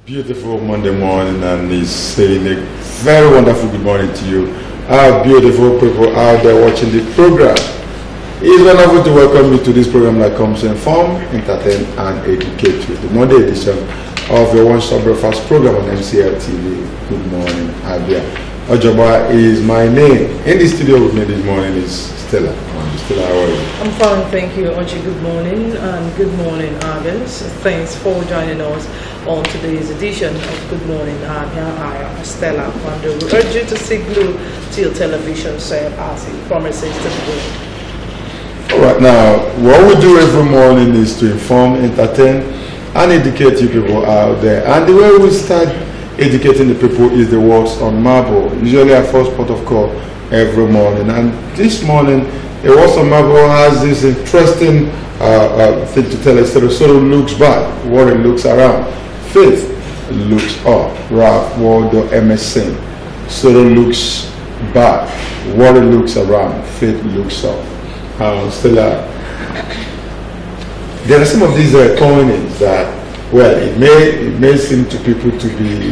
Beautiful Monday morning, and he's saying a very wonderful good morning to you, our beautiful people out there watching the program. It's wonderful to welcome you to this program that comes to inform, entertain, and educate you. The Monday edition of your one-stop breakfast program on MCL TV. Good morning, Abia. Ojoba is my name. In the studio with me this morning is Stella. Stella, how are you? I'm fine, thank you, Oji. Good morning, and good morning, Agnes. Thanks for joining us on today's edition of Good Morning, Abia. I am Stella Kwando. We urge you to stay glued to your television set as it promises to be. All right, now, what we do every morning is to inform, entertain, and educate you people out there. And the way we start educating the people is the words on marble. Usually our first port of call every morning. And this morning, the words on marble has this interesting thing to tell us. So it looks back, what it looks around. Faith looks up. Ralph Waldo Emerson. So it looks back, what it looks around. Faith looks up. Stella, there are some of these coinings that, well, it may seem to people to be,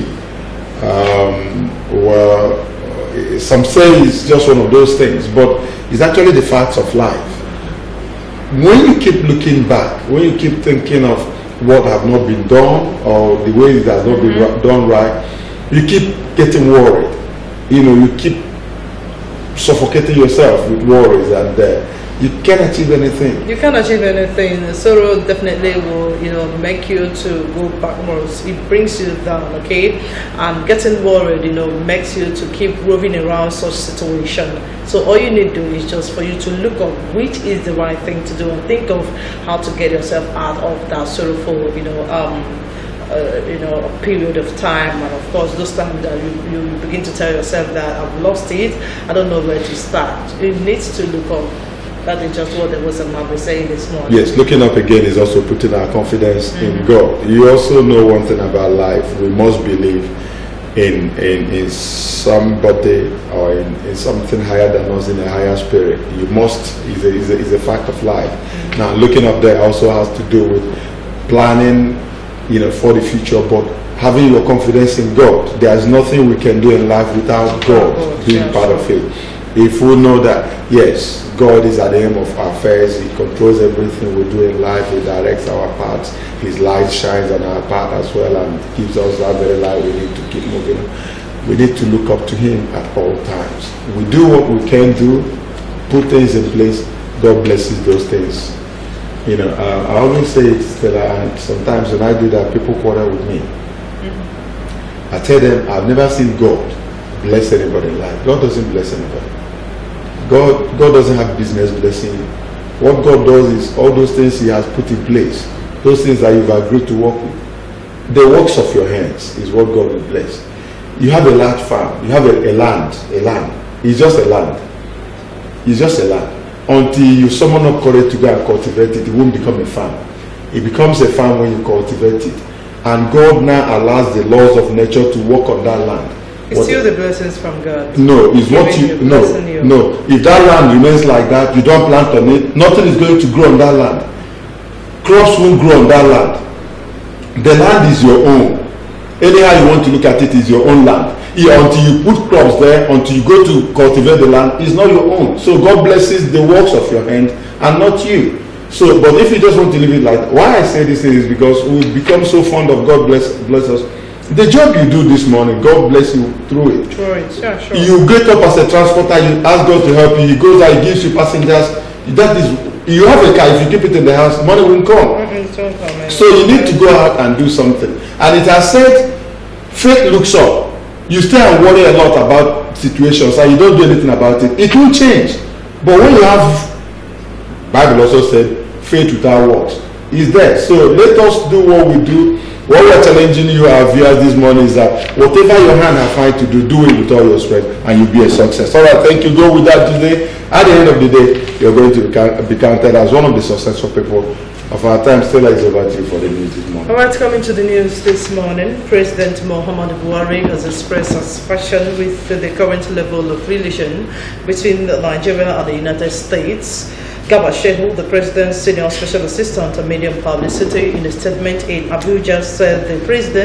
some say it's just one of those things, but it's actually the facts of life. When you keep looking back, when you keep thinking of what have not been done or the way it has not been done right, you keep getting worried. You know, you keep suffocating yourself with worries, and you can't achieve anything. You can't achieve anything. Sorrow definitely will, make you to go backwards. It brings you down, okay? And getting worried, makes you to keep roving around such situation. So all you need to do is just for you to look up which is the right thing to do and think of how to get yourself out of that sorrowful, a period of time. And of course, those times that you begin to tell yourself that I've lost it, I don't know where to start. You need to look up. That is just what the Muslim was saying this morning. Yes, looking up again is also putting our confidence in God. You also know one thing about life. We must believe in somebody or in something higher than us, in a higher spirit. You must, is a fact of life. Now, looking up there also has to do with planning, for the future, but having your confidence in God. There is nothing we can do in life without God being part of it. If we know that, yes, God is at the aim of our affairs, He controls everything we do in life, He directs our paths, His light shines on our path as well, and gives us that very light we need to keep moving. We need to look up to Him at all times. We do what we can do, put things in place, God blesses those things. I always say it, Stella, and sometimes when I do that, people quarrel with me. I tell them, I've never seen God bless anybody in life. God doesn't bless anybody. God doesn't have business blessing you. What God does is all those things He has put in place, those things that you've agreed to work with, the works of your hands is what God will bless. You have a large farm, you have a land. It's just a land. It's just a land. Until you summon up courage to go and cultivate it, it won't become a farm. It becomes a farm when you cultivate it. And God now allows the laws of nature to work on that land. It's still the blessings from God. No, it's what you no. If that land remains like that, you don't plant on it, nothing is going to grow on that land. Crops won't grow on that land. The land is your own. Anyhow you want to look at it, is your own land. Until you put crops there, until you go to cultivate the land, it's not your own. So God blesses the works of your hand and not you. So, but if you just want to leave it like, why I say this is because we become so fond of God bless us. The job you do this morning, God bless you through it. Sure. You get up as a transporter, you ask God to help you, He goes out, He gives you passengers. That is, you have a car, if you keep it in the house, money won't come. So you need to go out and do something. And it has said, faith looks up. You stay and worry a lot about situations and you don't do anything about it. It will change. But when you have, Bible also said, faith without works is there. So let us do what we do. What we are challenging you, our viewers, this morning is that whatever your hand has found to do, do it with all your strength and you'll be a success. All right, thank you. Go with that today. At the end of the day, you're going to be counted as one of the successful people of our time. Stella is over to you for the news this morning. All right, coming to the news this morning, President Muhammadu Buhari has expressed satisfaction with the current level of relation between Nigeria and the United States. Garba Shehu, the President's senior special assistant on media publicity, in a statement in Abuja said the President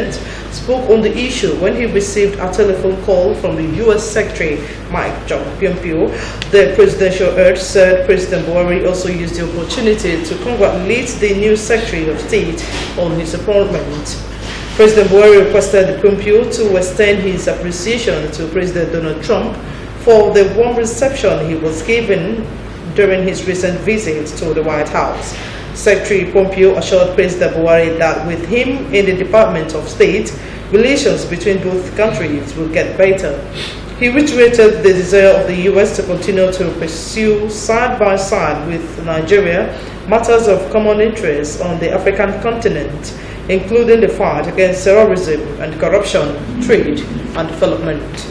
spoke on the issue when he received a telephone call from the U.S. Secretary Mike John Pompeo. The presidential urge said President Buhari also used the opportunity to congratulate the new Secretary of State on his appointment. President Buhari requested Pompeo to extend his appreciation to President Donald Trump for the warm reception he was given during his recent visit to the White House. Secretary Pompeo assured President Buhari that with him in the Department of State, relations between both countries will get better. He reiterated the desire of the U.S. to continue to pursue side by side with Nigeria matters of common interest on the African continent, including the fight against terrorism and corruption, trade and development.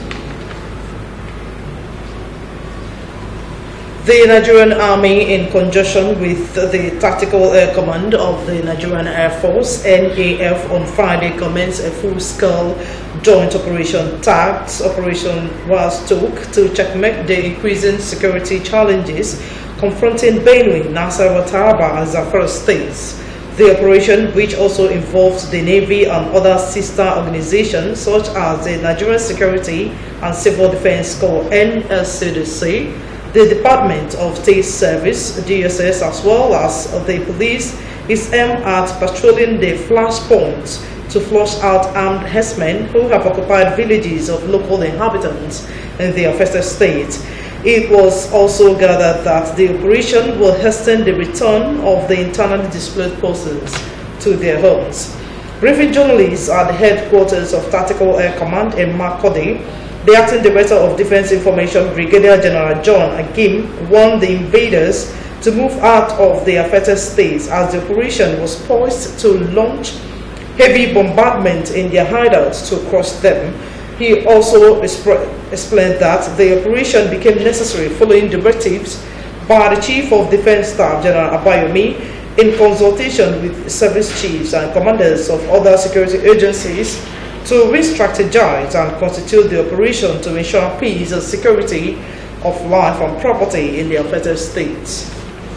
The Nigerian Army, in conjunction with the Tactical Air Command of the Nigerian Air Force, NAF, on Friday commenced a full-scale joint operation tagged Operation Wildstock to checkmate the increasing security challenges confronting Benue, Nasarawa, Taraba, and Zamfara states. The operation, which also involves the Navy and other sister organizations such as the Nigerian Security and Civil Defense Corps (NSCDC), the Department of State Service (DSS), as well as the police, is aimed at patrolling the flashpoints to flush out armed herdsmen who have occupied villages of local inhabitants in the affected state. It was also gathered that the operation will hasten the return of the internally displaced persons to their homes. Briefing journalists at the headquarters of Tactical Air Command in Makurdi, the Acting Director of Defense Information, Brigadier General John Agim, warned the invaders to move out of the affected states as the operation was poised to launch heavy bombardment in their hideouts to cross them. He also explained that the operation became necessary following directives by the Chief of Defense Staff, General Abayomi, in consultation with service chiefs and commanders of other security agencies to re-strategize and constitute the operation to ensure peace and security of life and property in the affected states.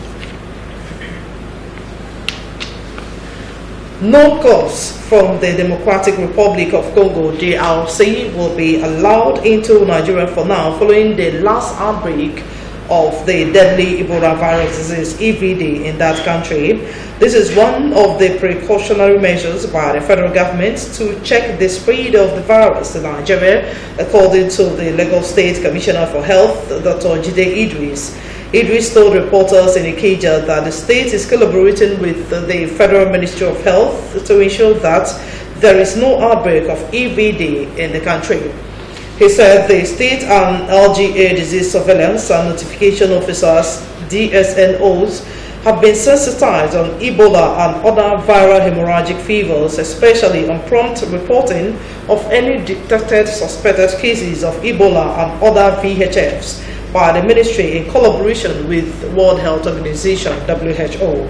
No corps from the Democratic Republic of Congo, DRC, will be allowed into Nigeria for now following the last outbreak of the deadly Ebola virus disease, EVD, in that country. This is one of the precautionary measures by the federal government to check the spread of the virus in Nigeria, according to the Lagos State Commissioner for Health, Dr. Jide Idris. Idris told reporters in Ikeja that the state is collaborating with the Federal Ministry of Health to ensure that there is no outbreak of EVD in the country. He said the state and LGA disease surveillance and notification officers, DSNOs, have been sensitized on Ebola and other viral hemorrhagic fevers, especially on prompt reporting of any detected suspected cases of Ebola and other VHFs by the ministry in collaboration with the World Health Organization, WHO.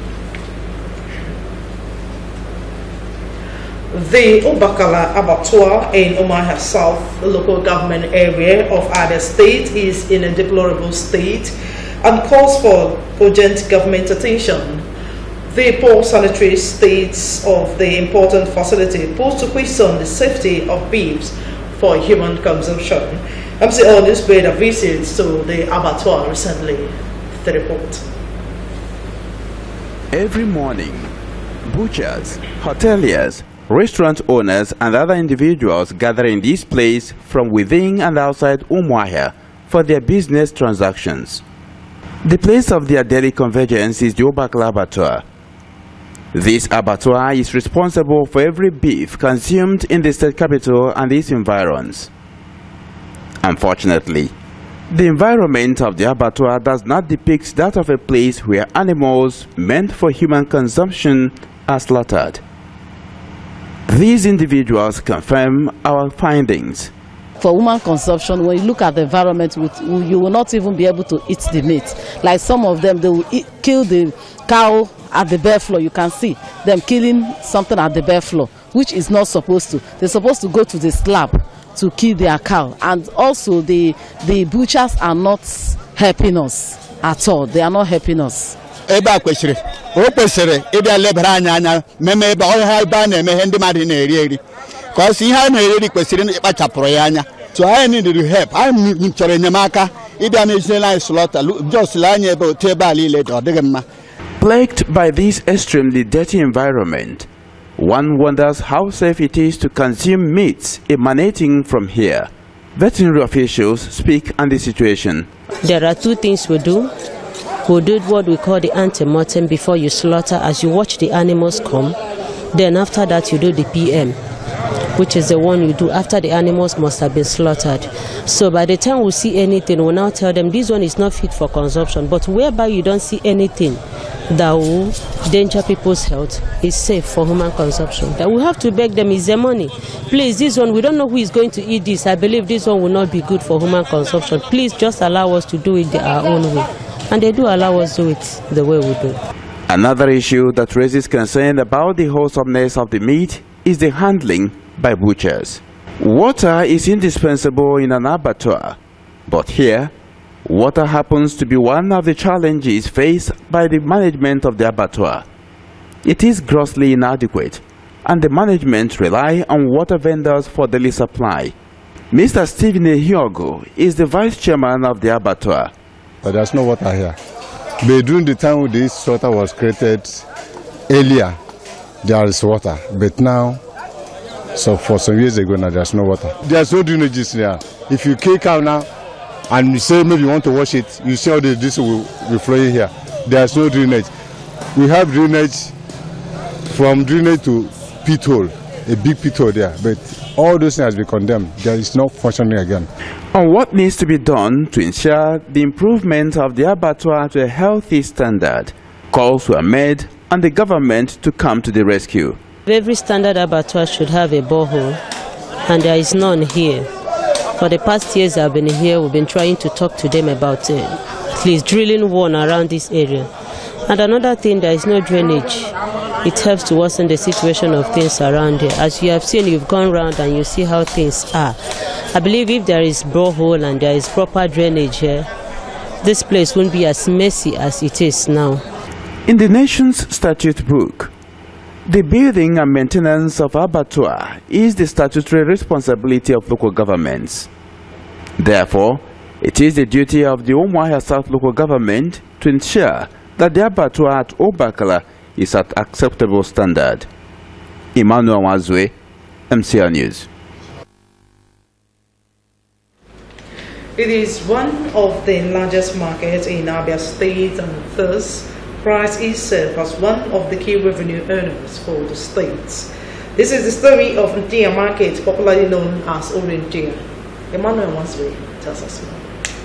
The Obakala Abattoir in Umuahia South local government area of Abia State is in a deplorable state and calls for urgent government attention. The poor sanitary states of the important facility pose to question the safety of beefs for human consumption. MCL News paid a visit to the abattoir recently. The report. Every morning, butchers, hoteliers, restaurant owners and other individuals gather in this place from within and outside Umuahia for their business transactions. The place of their daily convergence is the Obakala Abattoir. This abattoir is responsible for every beef consumed in the state capital and its environs. Unfortunately, the environment of the abattoir does not depict that of a place where animals meant for human consumption are slaughtered. These individuals confirm our findings. For human consumption, when you look at the environment, you will not even be able to eat the meat. Like some of them, they will kill the cow at the bare floor. You can see them killing something at the bare floor, which is not supposed to. They're supposed to go to the slab to kill their cow. And also the butchers are not helping us at all. They are not helping us. Eba kwesịrị o kwesịrị ịbịa lebara anya meme ebe ọhịa ebe a na-eme ihe ndị mmadụ na-eri eri because he had already questioned Pachaporoyana. So I needed to help. I'm Chorenyamaka, Ibanese slaughter, just lying about Tebali later or Degama. Plagued by this extremely dirty environment, one wonders how safe it is to consume meats emanating from here. Veterinary officials speak on the situation. There are two things we do. We do what we call the ante-mortem before you slaughter, as you watch the animals come. Then after that you do the PM, which is the one you do after the animals must have been slaughtered. So by the time we see anything, we'll now tell them this one is not fit for consumption. But whereby you don't see anything that will danger people's health, is safe for human consumption. That we have to beg them is their money. Please, this one, we don't know who is going to eat this. I believe this one will not be good for human consumption. Please just allow us to do it our own way. And they do allow us to do it the way we do. Another issue that raises concern about the wholesomeness of the meat is the handling by butchers. Water is indispensable in an abattoir, but here, water happens to be one of the challenges faced by the management of the abattoir. It is grossly inadequate, and the management rely on water vendors for daily supply. Mr. Stephen Hyogo is the vice chairman of the abattoir. But there's no water here. But during the time when this water was created earlier, there is water. But now, so for some years ago now, there's no water. There's no drainages there. If you kick out now and you say maybe you want to wash it, you see how this will flow here. There's no drainage. We have drainage from drainage to pit hole, a big pit hole there. But all those things has been condemned. There is no functioning again. On what needs to be done to ensure the improvement of the abattoir to a healthy standard, calls were made on the government to come to the rescue. Every standard abattoir should have a borehole, and there is none here. For the past years I've been here, we've been trying to talk to them about at least drilling one around this area. And another thing, there is no drainage. It helps to worsen the situation of things around here. As you have seen, you've gone around and you see how things are. I believe if there is borehole and there is proper drainage here, this place won't be as messy as it is now. In the nation's statute book, the building and maintenance of abattoir is the statutory responsibility of local governments. Therefore, it is the duty of the Umuahia South local government to ensure that the abattoir at Obakala is at acceptable standard. Emmanuel Wazwe, MCR News. It is one of the largest markets in Abia State, and thus price itself as one of the key revenue earners for the states. This is the story of Ntia Market, popularly known as Orintia. Emmanuel Wazwe tells us more.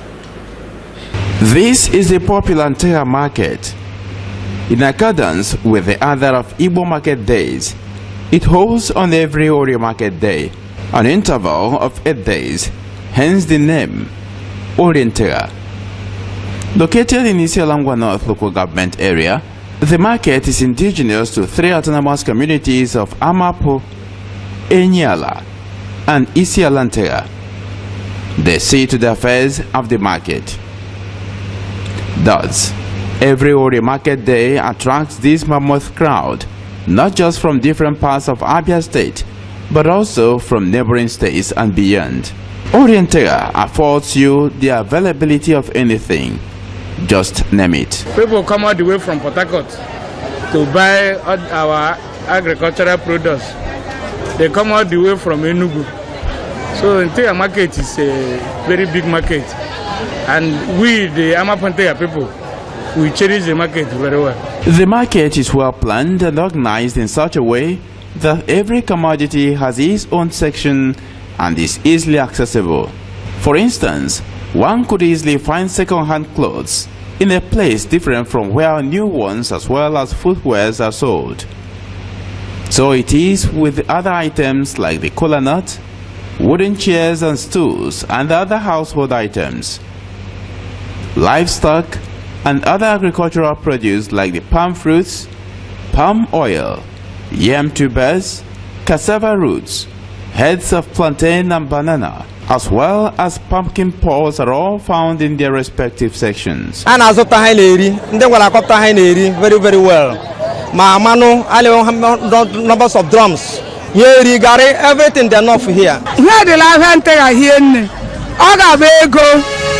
This is the popular Ntia Market. In accordance with the other of Igbo market days, it holds on every Orio market day, an interval of 8 days, hence the name, Orientera. Located in Isialangwa North local government area, the market is indigenous to 3 autonomous communities of Amapo, Enyala, and Isialantera. They see to the affairs of the market. Thus, every Ori market day attracts this mammoth crowd, not just from different parts of Abia State, but also from neighboring states and beyond. Orientera affords you the availability of anything. Just name it. People come all the way from Port Harcourt to buy our agricultural products. They come all the way from Enugu. So Ntia market is a very big market. And we, the Amapontea people, we cherish the market very well. The market is well planned and organized in such a way that every commodity has its own section and is easily accessible. For instance, one could easily find second-hand clothes in a place different from where new ones as well as footwears are sold. So it is with other items like the kola nut, wooden chairs and stools, and other household items. Livestock and other agricultural produce like the palm fruits, palm oil, yam tubers, cassava roots, heads of plantain and banana, as well as pumpkin pods are all found in their respective sections. Very, very well. Numbers of drums. Yeri Gary, everything they're not for here. Here the life and take a here. Oga bego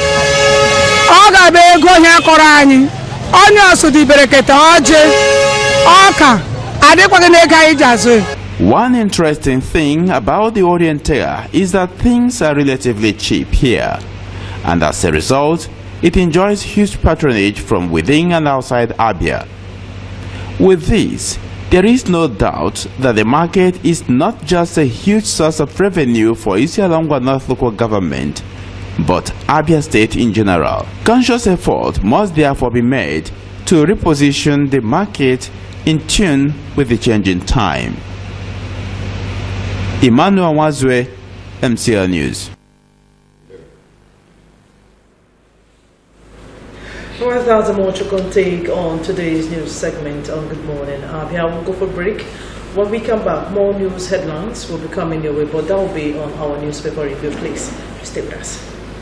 here Korani. Onyo so di bereketa oje. Oka. Adekwagene ijazo. One interesting thing about the Oriental is that things are relatively cheap here, and as a result, it enjoys huge patronage from within and outside Abia. With this, there is no doubt that the market is not just a huge source of revenue for Isialongwa North local government, but Abia State in general. Conscious effort must therefore be made to reposition the market in tune with the changing time. Emmanuel Wazwe, MCL News. Well, that's a much you can take on today's news segment on Good Morning Abia. We'll go for a break. When we come back, more news headlines will be coming your way, but that will be on our newspaper review. Please stay with us.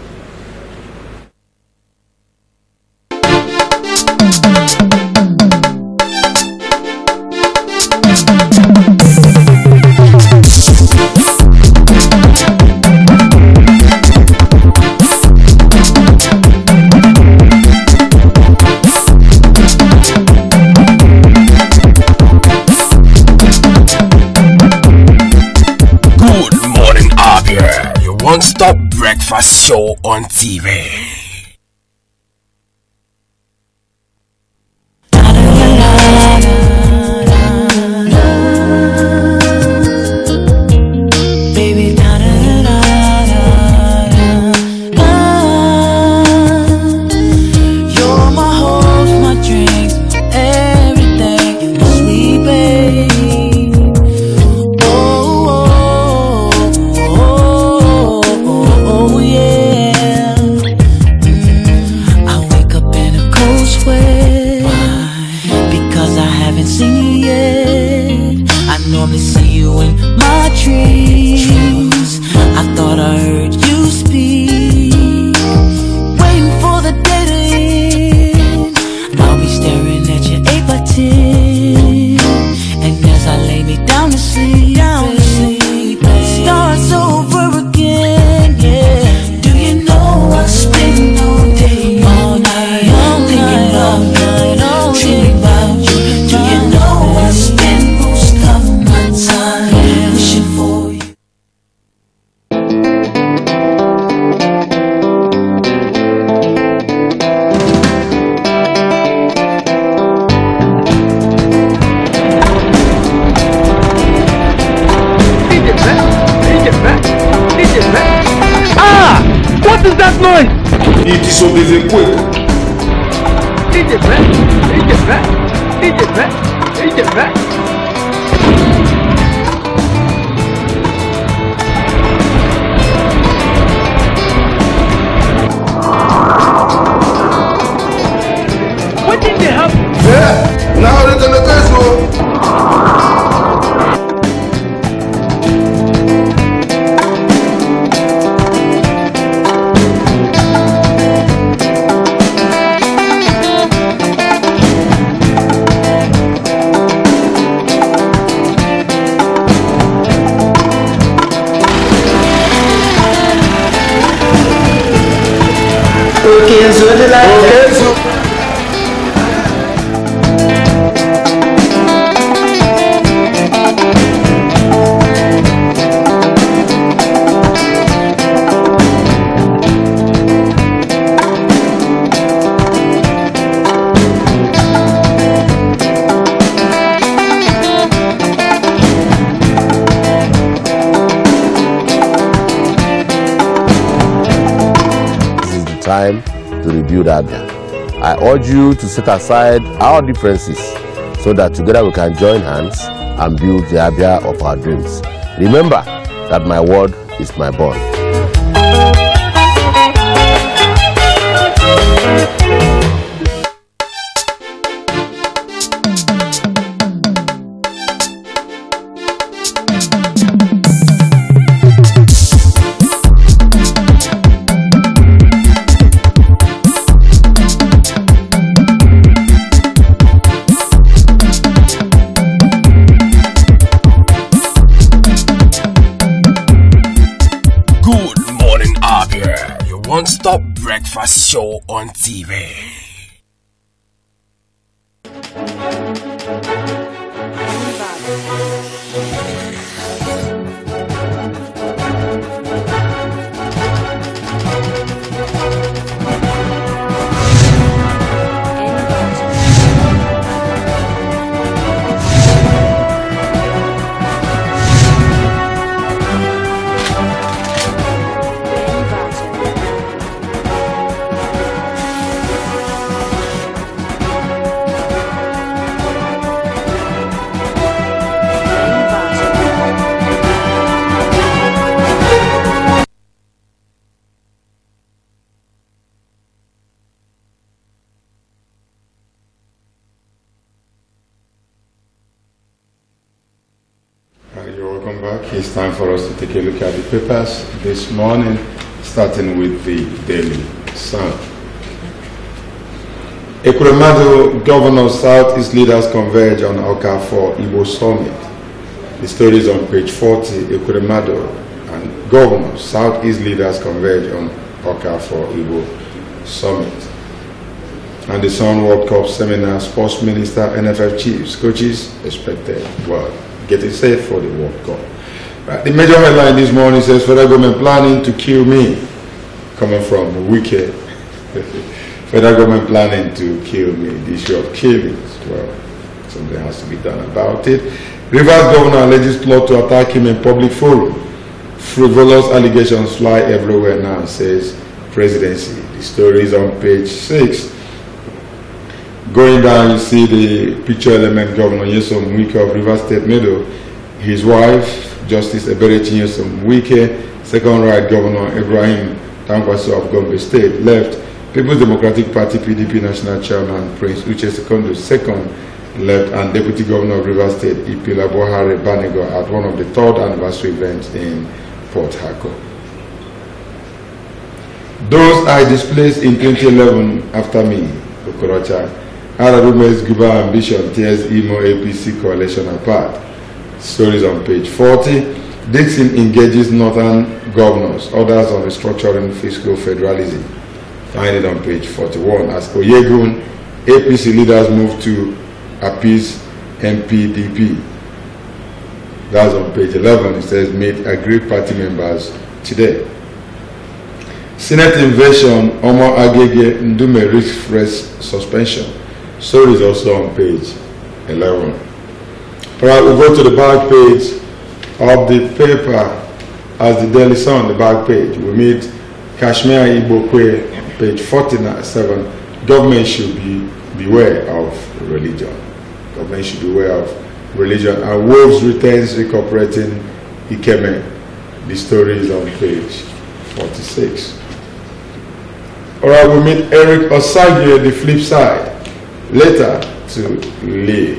One-stop breakfast show on TV. Time to rebuild Abia. I urge you to set aside our differences so that together we can join hands and build the Abia of our dreams. Remember that my word is my bond. non-stop breakfast show on TV. You're welcome back. It's time for us to take a look at the papers this morning, starting with the Daily Sun. Ekuremadu Governor Southeast leaders converge on Okafor Igbo Summit. The story is on page 40. Ekuremadu and Governor Southeast leaders converge on Okafor Igbo Summit. And the Sun World Cup seminar, sports minister, NFF chiefs, coaches expected. Well, getting set for the World Cup. Right. The major headline this morning says federal government planning to kill me. Coming from Wike. Federal government planning to kill me. The issue of killings. Well, something has to be done about it. Rivers governor alleges plot to attack him in public forum. Frivolous allegations fly everywhere now, says presidency. The story is on page 6. Going down, you see the picture element Governor Nyesom Wike of Rivers State Meadow, his wife, Justice Eberechi Nyesom Wike, second right Governor Ibrahim Dankwaso of Gombe State, left. People's Democratic Party PDP National Chairman Prince Uche Sekondo second, left, and Deputy Governor of Rivers State Ipila Bohare Banego at one of the third anniversary events in Port Harcourt. Those I displaced in 2011 after me, Okorocha. Ararume's Guba ambition tears Imo APC coalition apart. Stories on page 40. Dixon engages northern governors, others on restructuring fiscal federalism. Find it on page 41. As Oyegun, APC leaders move to appease MPDP. That's on page 11. It says meet agreed party members today. Senate invasion, Omar Agege Ndume risks fresh suspension. Story is also on page 11. Alright, we'll go to the back page of the paper as the Daily Sun, the back page. We meet Kashmir Ibokwe, page 47. Government should beware of religion. Government should beware of religion. And Wolves returns recuperating Ikeme. The story is on page 46. Alright, we meet Eric Osagio, the flip side. Letter to Lee.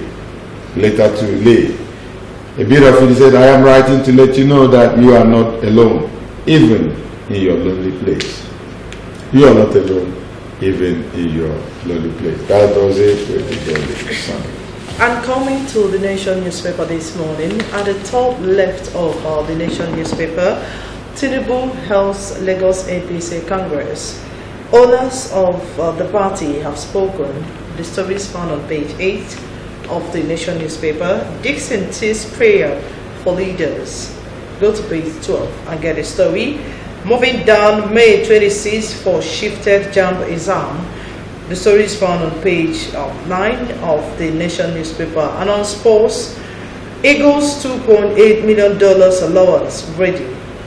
A bit of it said, I am writing to let you know that you are not alone, even in your lonely place. You are not alone, even in your lonely place. That was it with the Daily Sun. And coming to the Nation newspaper this morning, at the top left of the Nation newspaper, Tinubu hails Lagos APC Congress. Owners of the party have spoken. The story is found on page 8 of the Nation newspaper. Dixon tears prayer for leaders. Go to page 12 and get the story. Moving down, May 26 for shifted JAMB exam. The story is found on page 9 of the Nation newspaper. And on sports, Eagles $2.8 million allowance ready.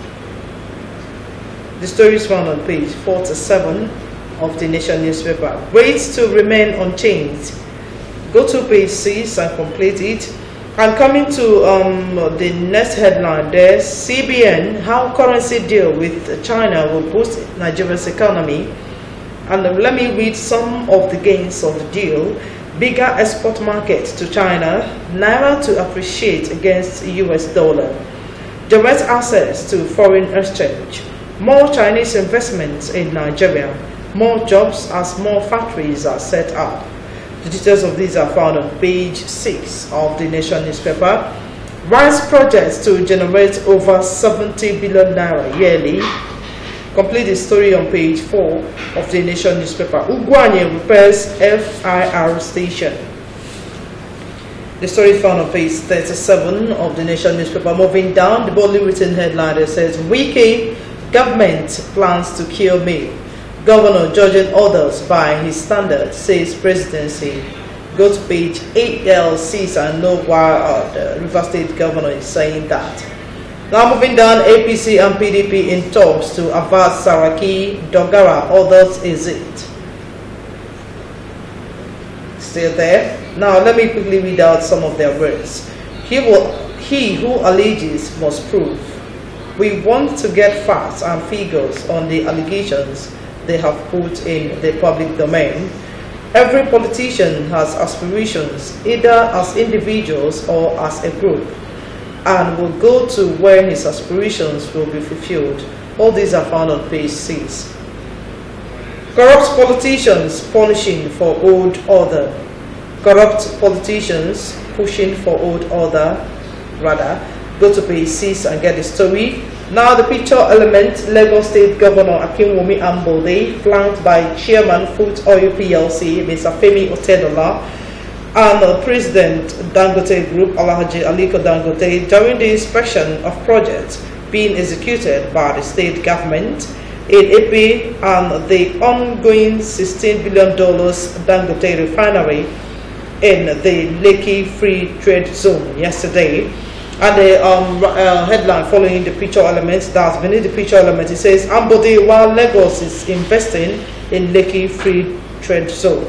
The story is found on page 47 of the Nation newspaper. Rates to remain unchanged. Go to page 6 and complete it. And coming to the next headline there, CBN, how currency deal with China will boost Nigeria's economy. And let me read some of the gains of the deal. Bigger export markets to China, Naira to appreciate against US dollar. Direct access to foreign exchange. More Chinese investments in Nigeria. More jobs as more factories are set up. The details of these are found on page 6 of the Nation newspaper. Rice projects to generate over 70 billion naira yearly. Complete the story on page 4 of the Nation newspaper. Ugwanye repairs FIR station. The story found on page 37 of the Nation newspaper. Moving down, the boldly written headline that says, Wike government plans to kill me. Governor judging others by his standards, says presidency. Go to page 8L6 and know why the River State governor is saying that. Now moving down, APC and PDP in talks to avert Saraki, Dogara, others is it? Still there? Now let me quickly read out some of their words. He who alleges must prove. We want to get facts and figures on the allegations they have put in the public domain. Every politician has aspirations, either as individuals or as a group, and will go to where his aspirations will be fulfilled. All these are found on page 6. Corrupt politicians punishing for old order. Corrupt politicians pushing for old order, rather. Go to page 6 and get the story. Now the picture element, Lagos State Governor Akinwumi Ambode, flanked by Chairman Food Oil PLC, Mr. Femi Otedola, and President Dangote Group, Alhaji Aliko Dangote, during the inspection of projects being executed by the state government in Ipi and the ongoing $16 billion Dangote refinery in the Lekki Free Trade Zone yesterday. And the headline following the picture elements, that's beneath the picture element, it says, Ambode, while Lagos is investing in Lekki Free Trade Zone.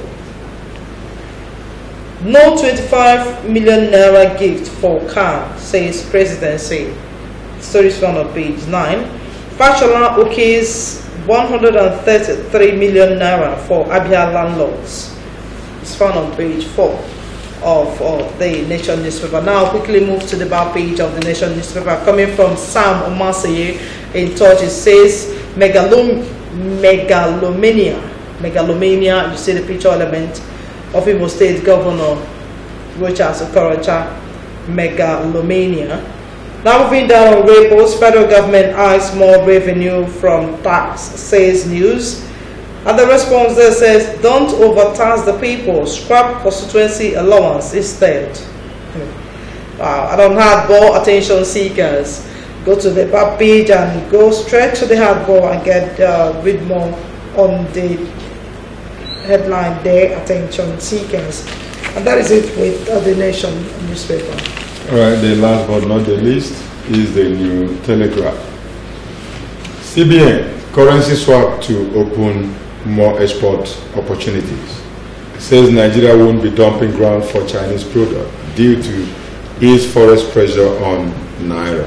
No 25 million naira gift for car, says presidency. Stories found on page 9. Fashola okays 133 million naira for Abia landlords. It's found on page 4 of the Nation newspaper. Now quickly move to the back page of the Nation newspaper. Coming from Sam Omaseye in touch, it says megalomania. You see the picture element of Imo State Governor Rochas Okorocha. Megalomania. Now moving down on repos, federal government eyes more revenue from tax, says news. And the response there says, don't overtax the people, scrap constituency allowance instead. I don't have more attention seekers. Go to the back page and go straight to the hardball and get read more on the headline there, attention seekers. And that is it with the Nation newspaper. All right, the last but not the least is the New Telegraph. CBN, currency swap to open more export opportunities. It says Nigeria won't be dumping ground for Chinese product due to east forest pressure on Naira.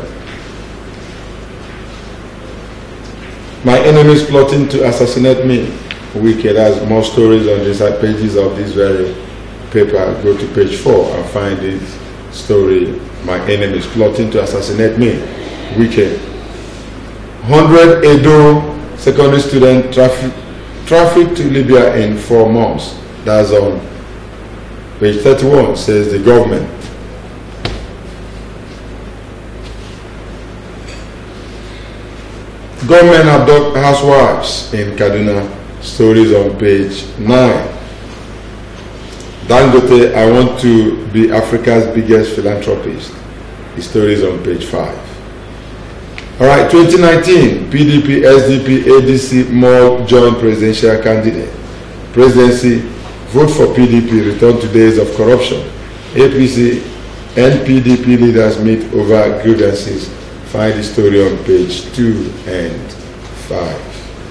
My enemies plotting to assassinate me. Wicked. Has more stories on the side pages of this very paper. Go to page 4 and find this story. My enemies plotting to assassinate me. Wicked. 100 Edo secondary student traffic to Libya in 4 months. That's on page 31, says the government. Government abduct housewives in Kaduna. Stories on page 9. Dangote, I want to be Africa's biggest philanthropist. The stories on page 5. All right, 2019, PDP, SDP, ADC, more joint presidential candidate. Presidency, vote for PDP, return to days of corruption. APC and PDP leaders meet over grievances. Find the story on page 2 and 5.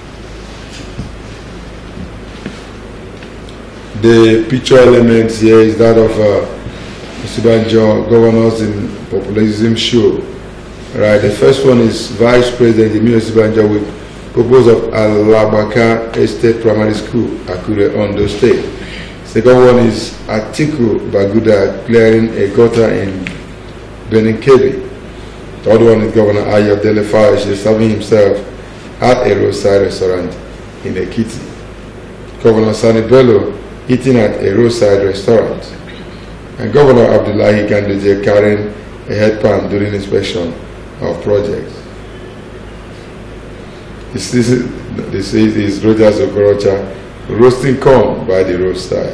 The picture element here is that of Osibanjo, governors in populism show. Right, the first one is Vice President Emilio Osibanjo with purpose of Alabaka Estate Primary School, Akure, Ondo State. Second one is Atiku Baguda clearing a gutter in Benin-Kebbi. Third one is Governor Ayo Dele-Faye serving himself at a roadside restaurant in Ekiti. Governor Sani Bello eating at a roadside restaurant. And Governor Abdullahi Ganduje carrying a headpan during inspection of projects. This is Rogers Okorocha roasting corn by the roadside.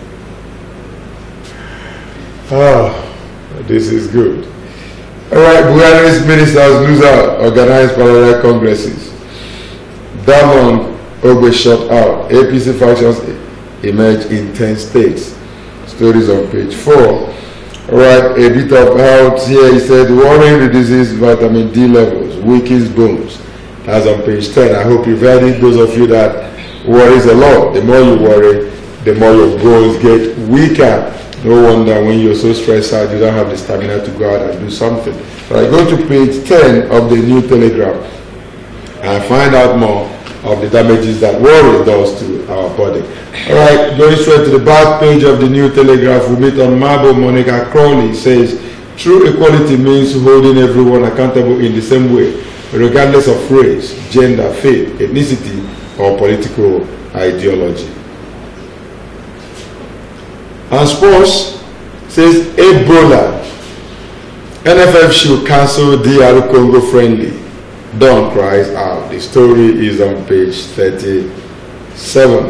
This is good. Alright, Buhari's ministers lose out, organize parallel congresses. Damon Ogbe shut out. APC factions emerge in 10 states. Stories on page 4. Alright, a bit of health here. He said, worrying reduces vitamin D levels, weakens bones. That's on page 10. I hope you've heard it. Those of you that worries a lot, the more you worry, the more your bones get weaker. No wonder when you're so stressed out, you don't have the stamina to go out and do something. But I go to page 10 of the New Telegraph and find out more of the damages that worry does to our body. Alright, going straight to the back page of the New Telegraph, we meet on Marble. Monica Crowley says, true equality means holding everyone accountable in the same way, regardless of race, gender, faith, ethnicity, or political ideology. And sports says Ebola. NFF should cancel DR Congo friendly. Don cries out. The story is on page 37.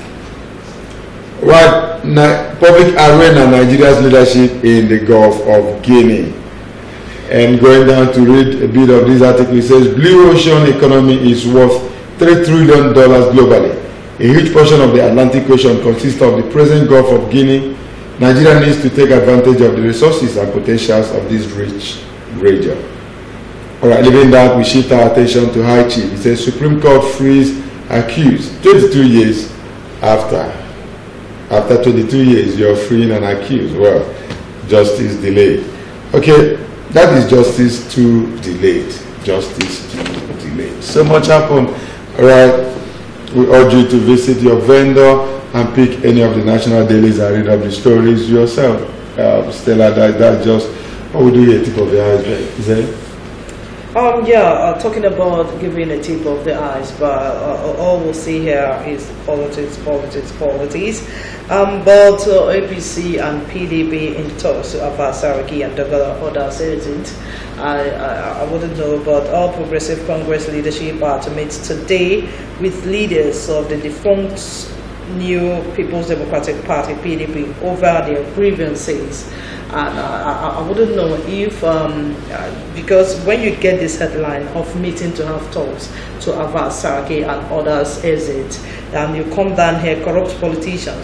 Right, public arena, Nigeria's leadership in the Gulf of Guinea. And going down to read a bit of this article, it says Blue Ocean economy is worth $3 trillion globally. A huge portion of the Atlantic Ocean consists of the present Gulf of Guinea. Nigeria needs to take advantage of the resources and potentials of this rich region. Alright, leaving that, we shift our attention to High Chief. It says Supreme Court frees accused 22 years after. After 22 years, you're freeing an accused. Well, justice delayed. Okay, that is justice too delayed. Justice too delayed. So much happened. Alright, we urge you to visit your vendor and pick any of the national dailies and read up the stories yourself. Stella, that's just what we do here, tip of the iceberg. Is that? Talking about giving a tip of the ice, but all we'll see here is politics. But APC and PDP in talks about Saraki and others, isn't? I wouldn't know, but All Progressive Congress leadership are to meet today with leaders of the defunct New People's Democratic Party, PDP, over their grievances. And I wouldn't know if, because when you get this headline of meeting to have talks to avert Saraki and others exit, and you come down here, corrupt politicians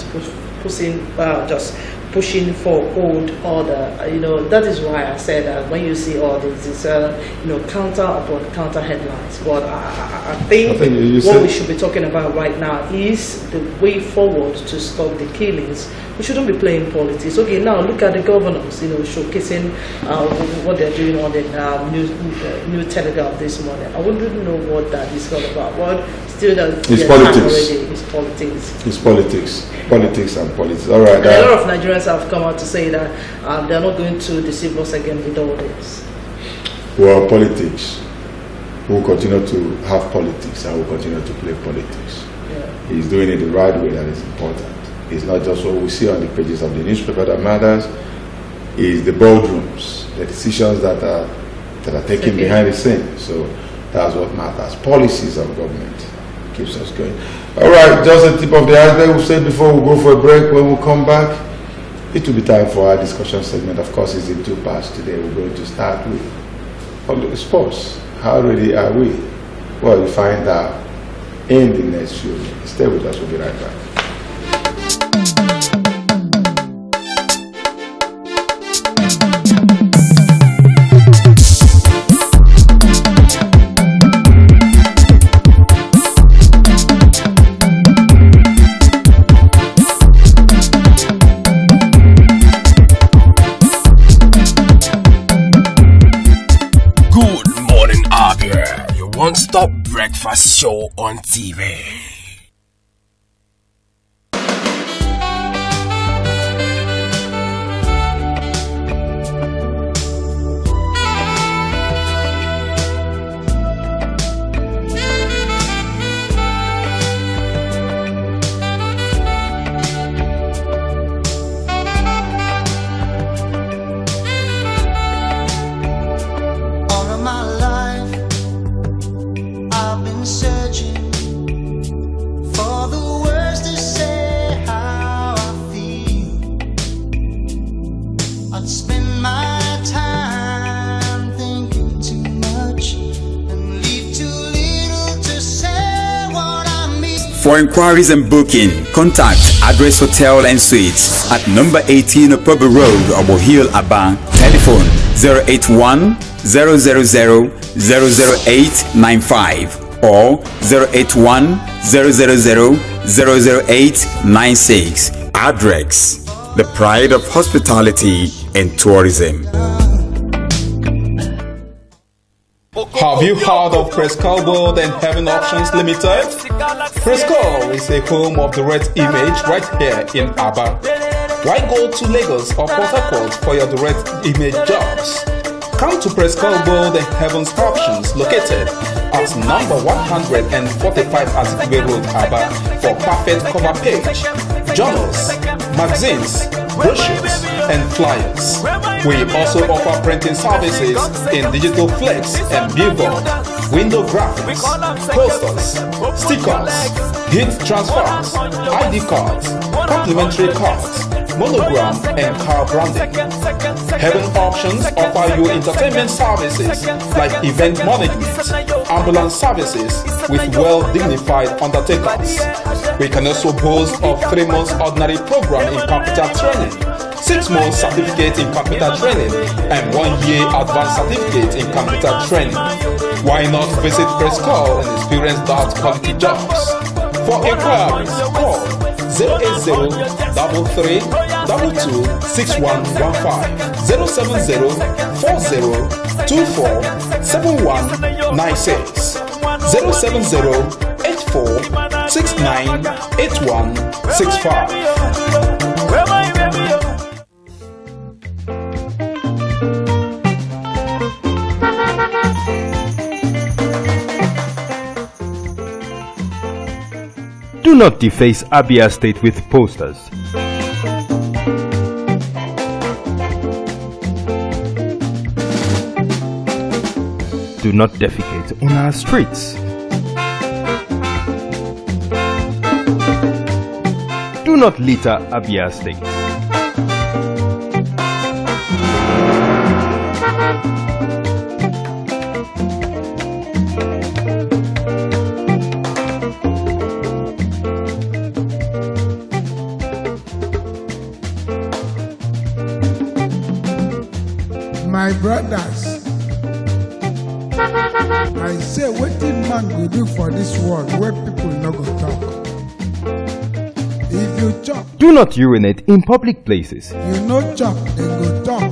pushing for old order, that is why I said that when you see all this, counter upon counter headlines. But I think what we should be talking about right now is the way forward to stop the killings. We shouldn't be playing politics. Okay, now look at the governors, showcasing what they're doing on the New Telegraph this morning. I wouldn't know what that is all about. But still, it's politics. It's politics. It's politics. Politics and politics. All right. And a lot of Nigerians have come out to say that they're not going to deceive us again with all this. Well, politics. We'll continue to have politics and we'll continue to play politics. Yeah. He's doing it the right way. That is important. It's not just what we see on the pages of the newspaper that matters. It's the boardrooms, the decisions that are taken behind the scenes. So that's what matters. Policies of government keeps us going. All right, just a tip of the iceberg. We said before we go for a break. When we come back, it will be time for our discussion segment. Of course, it's in two parts today. We're going to start with sports. How ready are we? Well, you find out in the next few minutes. Stay with us. We'll be right back. One-stop breakfast show on TV. All of my life I've I've been searching for the words to say how I feel. I'd spend my time thinking too much and leave too little to say what I mean. For inquiries and booking, contact Address Hotel and Suites at number 18 Opobo Road, Obo Hill, Aba. Telephone 081 000 00895 or 081 000 00896. Adrex, the pride of hospitality and tourism. Have you heard of Prescal World and Heaven Options Limited? Prescal is a home of the direct image right here in Aba. Why go to Lagos or Port Harcourt for your direct image jobs? Come to Prescal World and Heaven's Options located at number 145 Azikiwe Road, Aba for perfect cover page, journals, magazines, brochures and flyers. We also offer printing services in digital flex and billboard, window graphics, posters, stickers, heat transfers, ID cards, complimentary cards, monogram and car branding. Heaven Options offer you entertainment services like event management, ambulance services with well-dignified undertakers. We can also boast of 3 months ordinary program in computer training, 6 months certificate in computer training, and 1 year advanced certificate in computer training. Why not visit Prescal and experience that quality jobs? For inquiries, call 080 33 22 6115 070 40 24 7196 070 84 69 8165. Do not deface Abia State with posters. Do not defecate on our streets. Do not litter Abia State. My brothers, I say wetin man go do for this world where people no go talk. If you chop, Do not urinate in public places. you no chop, dem go talk.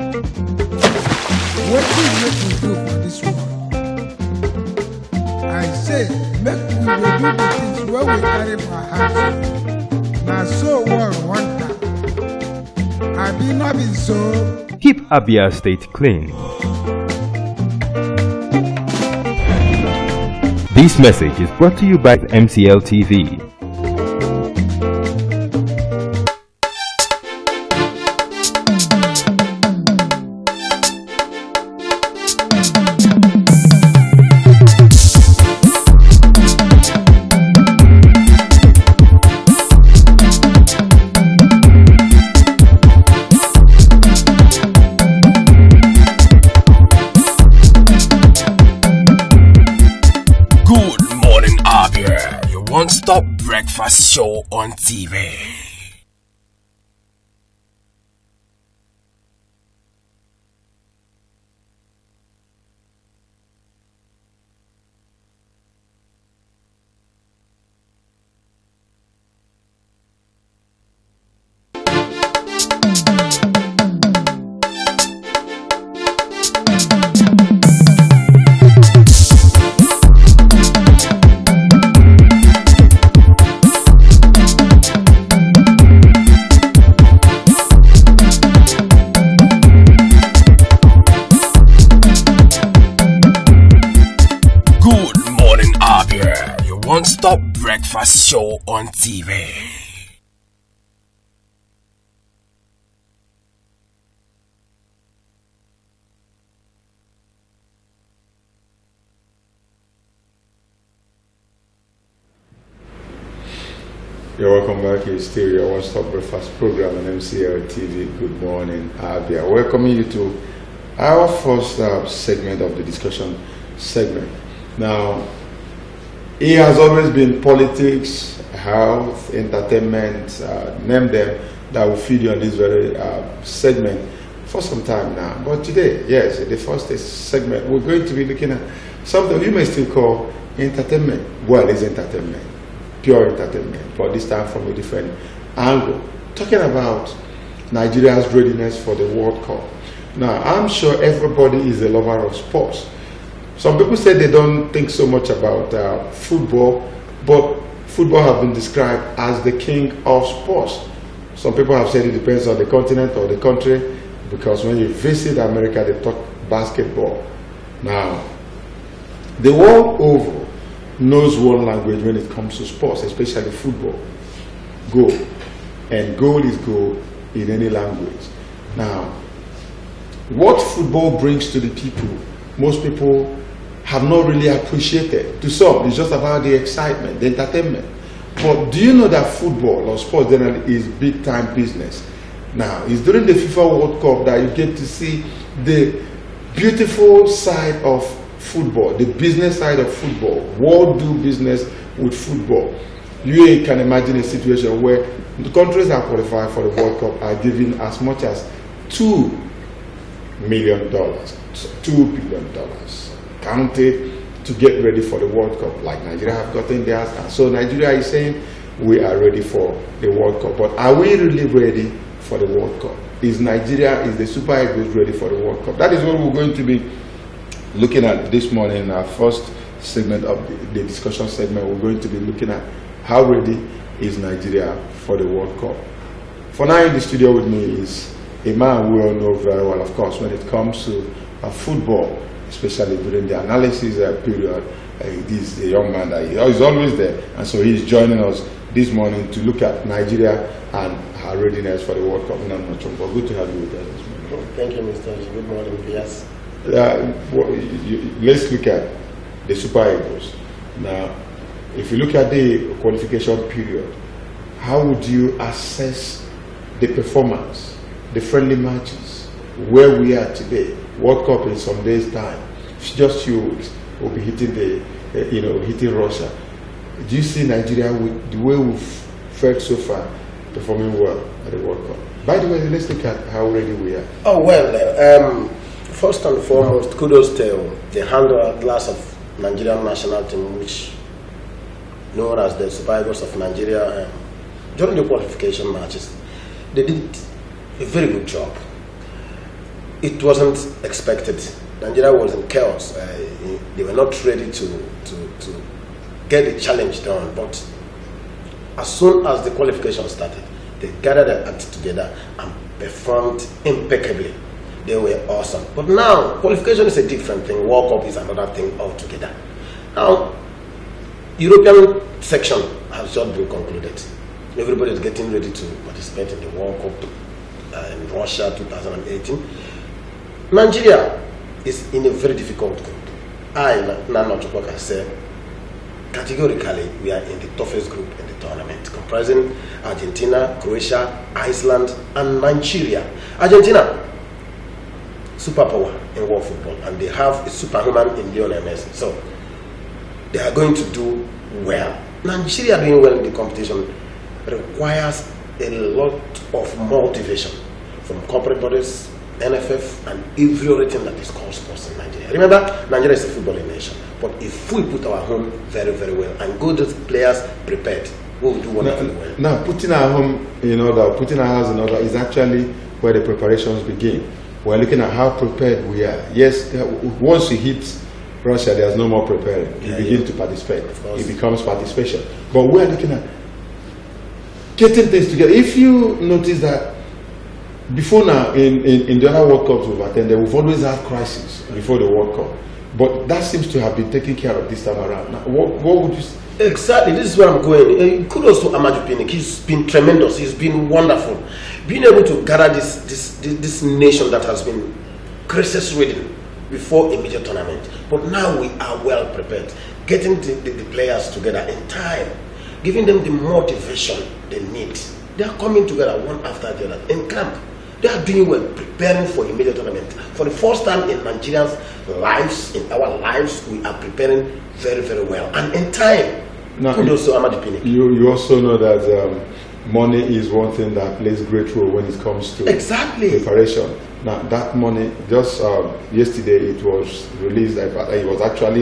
Wetin make we do for this world? I say make we dey do the things wey we carry for heart. Na so world want am. Abi no be so? Keep Abia State clean. This message is brought to you by MCL TV. One-stop breakfast show on TV. One-stop breakfast show on TV. You're welcome back. It's still your one-stop breakfast program on MCL TV. Good morning, Abia. Welcoming you to our first segment of the discussion segment. Now, it has always been politics, health, entertainment, name them, that will feed you on this very segment for some time now. But today, yes, the first segment, we're going to be looking at something you may still call entertainment. Well, it's entertainment. Pure entertainment, but this time from a different angle, talking about Nigeria's readiness for the World Cup. Now, I'm sure everybody is a lover of sports. Some people say they don't think so much about football, but football has been described as the king of sports. Some people have said it depends on the continent or the country, because when you visit America, they talk basketball. Now, the world over knows one language when it comes to sports, especially football. Goal. And goal is goal in any language. Now, what football brings to the people, most people have not really appreciated. To some, it's just about the excitement, the entertainment. But do you know that football or sports generally is big time business? Now, it's during the FIFA World Cup that you get to see the beautiful side of football, the business side of football. World do business with football. You can imagine a situation where the countries that qualify for the World Cup are giving as much as $2 million, $2 billion counted to get ready for the World Cup, like Nigeria have gotten theirs. And so Nigeria is saying we are ready for the World Cup. But are we really ready for the World Cup? Is Nigeria, is the Super Eagles ready for the World Cup? That is what we're going to be looking at this morning in our first segment of the discussion segment. We're going to be looking at how ready is Nigeria for the World Cup. For now, in the studio with me is a man we all know very well, of course, when it comes to football, especially during the analysis period. He's a young man that is always there, and so he's joining us this morning to look at Nigeria and her readiness for the World Cup. Good to have you with us this morning. Thank you, Mr. Good morning, yes. Let's look at the Super Eagles. Now, if you look at the qualification period, how would you assess the performance, the friendly matches, where we are today? World Cup in some days' time, just few weeks, we'll be hitting hitting Russia. Do you see Nigeria with the way we've fared so far performing well at the World Cup? By the way, let's look at how ready we are. Oh well. First and foremost, kudos to the handlers of Nigerian national team, which known as the Super Eagles of Nigeria. During the qualification matches, they did a very good job. It wasn't expected. Nigeria was in chaos. They were not ready to get the challenge done. But as soon as the qualification started, they gathered their acts together and performed impeccably. They were awesome. But now, qualification is a different thing. World Cup is another thing altogether. Now, European section has just been concluded. Everybody is getting ready to participate in the World Cup in Russia 2018. Nigeria is in a very difficult group. Nana Chukwuka said, categorically, we are in the toughest group in the tournament, comprising Argentina, Croatia, Iceland, and Nigeria. Argentina, superpower in world football, and they have a superhuman in Lionel Messi. So they are going to do well. Nigeria doing well in the competition requires a lot of motivation from corporate bodies, NFF, and every other thing that is called sports in Nigeria. Remember, Nigeria is a footballing nation, but if we put our home very, very well and good players prepared, we will do wonderfully well. Now, putting our home in order, putting our house in order is actually where the preparations begin. We're looking at how prepared we are. Yes, once you hit Russia, there's no more preparing. You begin to participate. It becomes participation. But we're looking at getting things together. If you notice that before now, in the other World Cups we've attended, we've always had crises before the World Cup. But that seems to have been taken care of this time around. Now, what would you say? Exactly, this is where I'm going. Kudos to Amaju Pinnick. He's been tremendous. He's been wonderful. Being able to gather this nation that has been crisis-ridden before a major tournament. But now we are well prepared. Getting the players together in time. giving them the motivation they need. They are coming together one after the other in camp. They are doing well, preparing for immediate tournament. For the first time in Nigerians' lives, in our lives, we are preparing very, very well. And in time, now, kudos to Amadi Pinnick. You also know that money is one thing that plays a great role when it comes to preparation. Now, that money, just yesterday it was released. It was actually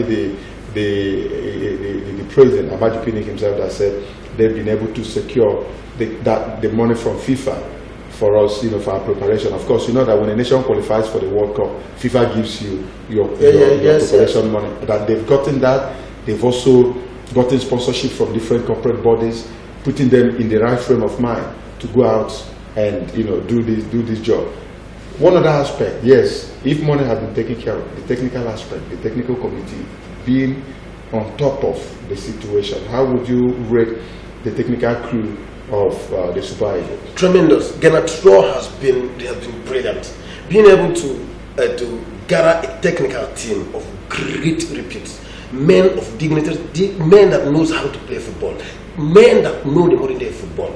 the president, Amadi Pinnick himself, that said they've been able to secure the money from FIFA for us, for our preparation. Of course, you know that when a nation qualifies for the World Cup, FIFA gives you your preparation money. That they've gotten that. They've also gotten sponsorship from different corporate bodies, putting them in the right frame of mind to go out and do this job. One other aspect, yes, if money has been taken care of, the technical aspect, the technical committee being on top of the situation, how would you rate the technical crew of the Super Eagles? Tremendous. Genatro has been brilliant. Being able to gather a technical team of great repute, men of dignity, men that knows how to play football, men that know the modern day football.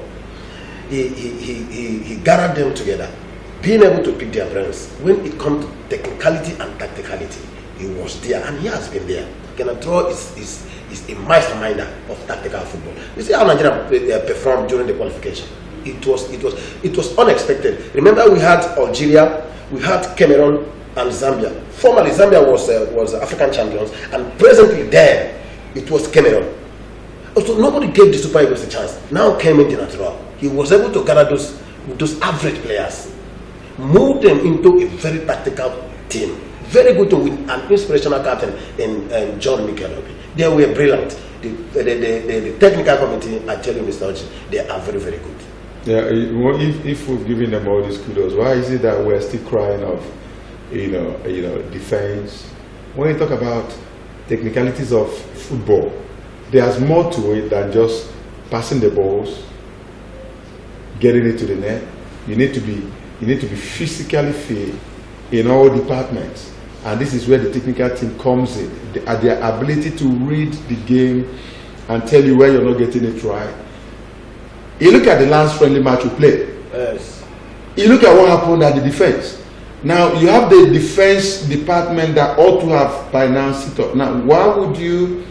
He gathered them together, being able to pick their brains. When it comes to technicality and tacticality, he was there and he has been there. Genatro is a masterminder of tactical football. You see how Nigeria performed during the qualification. It was unexpected. Remember, we had Algeria, we had Cameroon, and Zambia. Formerly, Zambia was African champions, and presently there it was Cameroon. So nobody gave the Super Eagles a chance. Now came in Genatro. He was able to gather those average players, move them into a very tactical team. Very good with an inspirational captain in John Mikel Obi. They were brilliant. The technical committee, I tell you, Mr. Oji, they are very, very good. Yeah, if we've given them all these kudos, why is it that we're still crying of, defense? When you talk about technicalities of football, there's more to it than just passing the balls, getting it to the net. You need to be physically fit in all departments. And this is where the technical team comes in. Their ability to read the game and tell you where you're not getting it right. You look at the last friendly match we played. Yes. You look at what happened at the defense. Now, you have the defense department that ought to have by now sit up. Now, how would you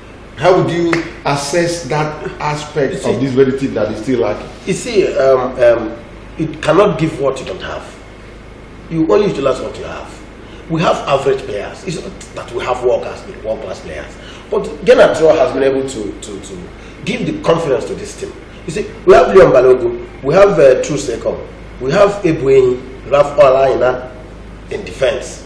assess that aspect of this very team that is still lacking? You see, it cannot give what you don't have. You only utilize what you have. We have average players. It's not that we have world-class players. But Genatro has been able to give the confidence to this team. You see, we have Leon Balogun, we have Truseko, we have Ebueni, we have Olaina in defense.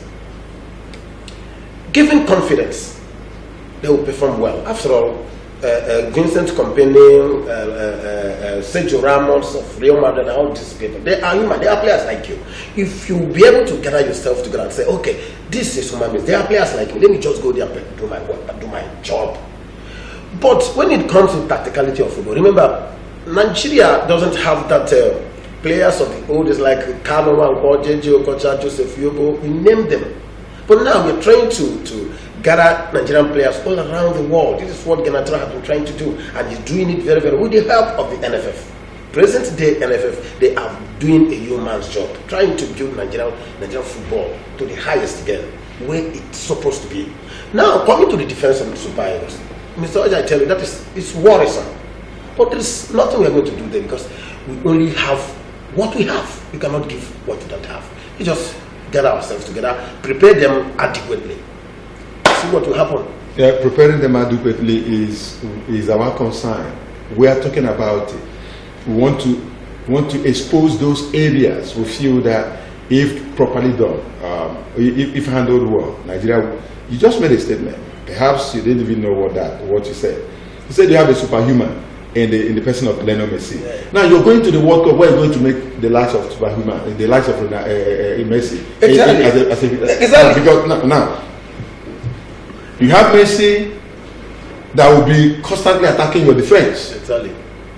Given confidence, they will perform well. After all, Vincent Kompany, Sergio Ramos of Real Madrid, all these people, they are human, they are players like you. If you be able to gather yourself together and say, okay, this is human beings, they are players like me, let me just go there and do my work, do my job. But when it comes to tacticality of football, remember, Nigeria doesn't have that players of the oldest like Kano, JJ Okocha, Joseph Yobo, we name them. But now we're trying to gather Nigerian players all around the world. This is what Genatro has been trying to do, and he's doing it very, very well with the help of the NFF. Present day NFF, they are doing a yeoman's job, trying to build Nigerian football to the highest again, where it's supposed to be. Now, coming to the defense of the Super Eagles, Mr. Oja, I tell you, it's worrisome. But there's nothing we're going to do there because we only have what we have. We cannot give what we don't have. We just gather ourselves together, prepare them adequately. See what will happen. Yeah, preparing them adequately is our concern. We are talking about it. We want to expose those areas we feel that if properly done, if handled well, Nigeria. You just made a statement. Perhaps you didn't even know what you said. You said you have a superhuman in the person of Lionel Messi. Yeah. Now you're going to the World Cup where you're going to make the likes of superhuman, the likes of Messi. Exactly. Exactly. Because now you have Messi that will be constantly attacking your defense. Exactly.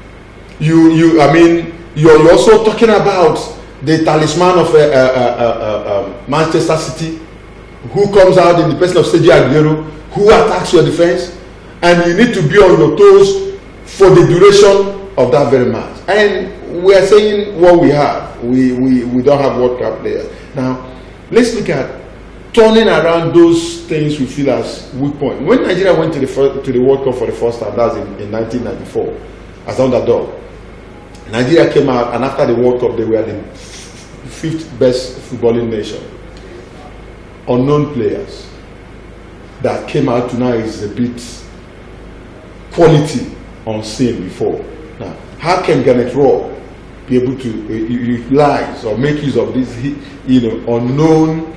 You're also talking about the talisman of Manchester City, who comes out in the person of Sergio Aguero, who attacks your defense, and you need to be on your toes for the duration of that very match. And we are saying what we have. We don't have World Cup players. Now, let's look at turning around those things we feel as weak point. When Nigeria went to the World Cup for the first time, that was in 1994, as underdog. Nigeria came out, and after the World Cup, they were the 5th best footballing nation. Unknown players that came out to now is a bit quality unseen before. Now, how can Garnet Raw be able to utilize or make use of this, unknown,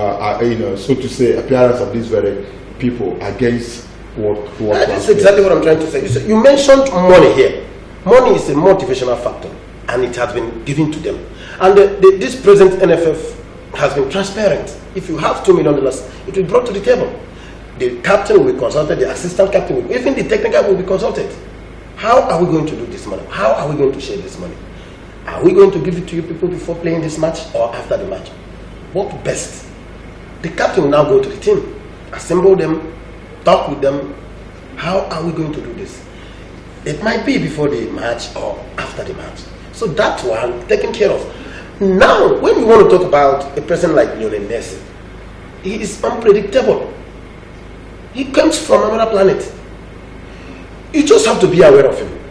so to say, appearance of these very people against what? That's exactly what I'm trying to say. You mentioned money here. Money is a motivational factor, and it has been given to them. And this present NFF has been transparent. If you have $2 million, it will be brought to the table. The captain will be consulted, the assistant captain will, even the technical will be consulted. How are we going to do this money? How are we going to share this money? Are we going to give it to you people before playing this match or after the match? What best? The captain will now go to the team, assemble them, talk with them. How are we going to do this? It might be before the match or after the match. So that one taken care of. Now, when we want to talk about a person like Lionel Messi, he is unpredictable. He comes from another planet. You just have to be aware of him.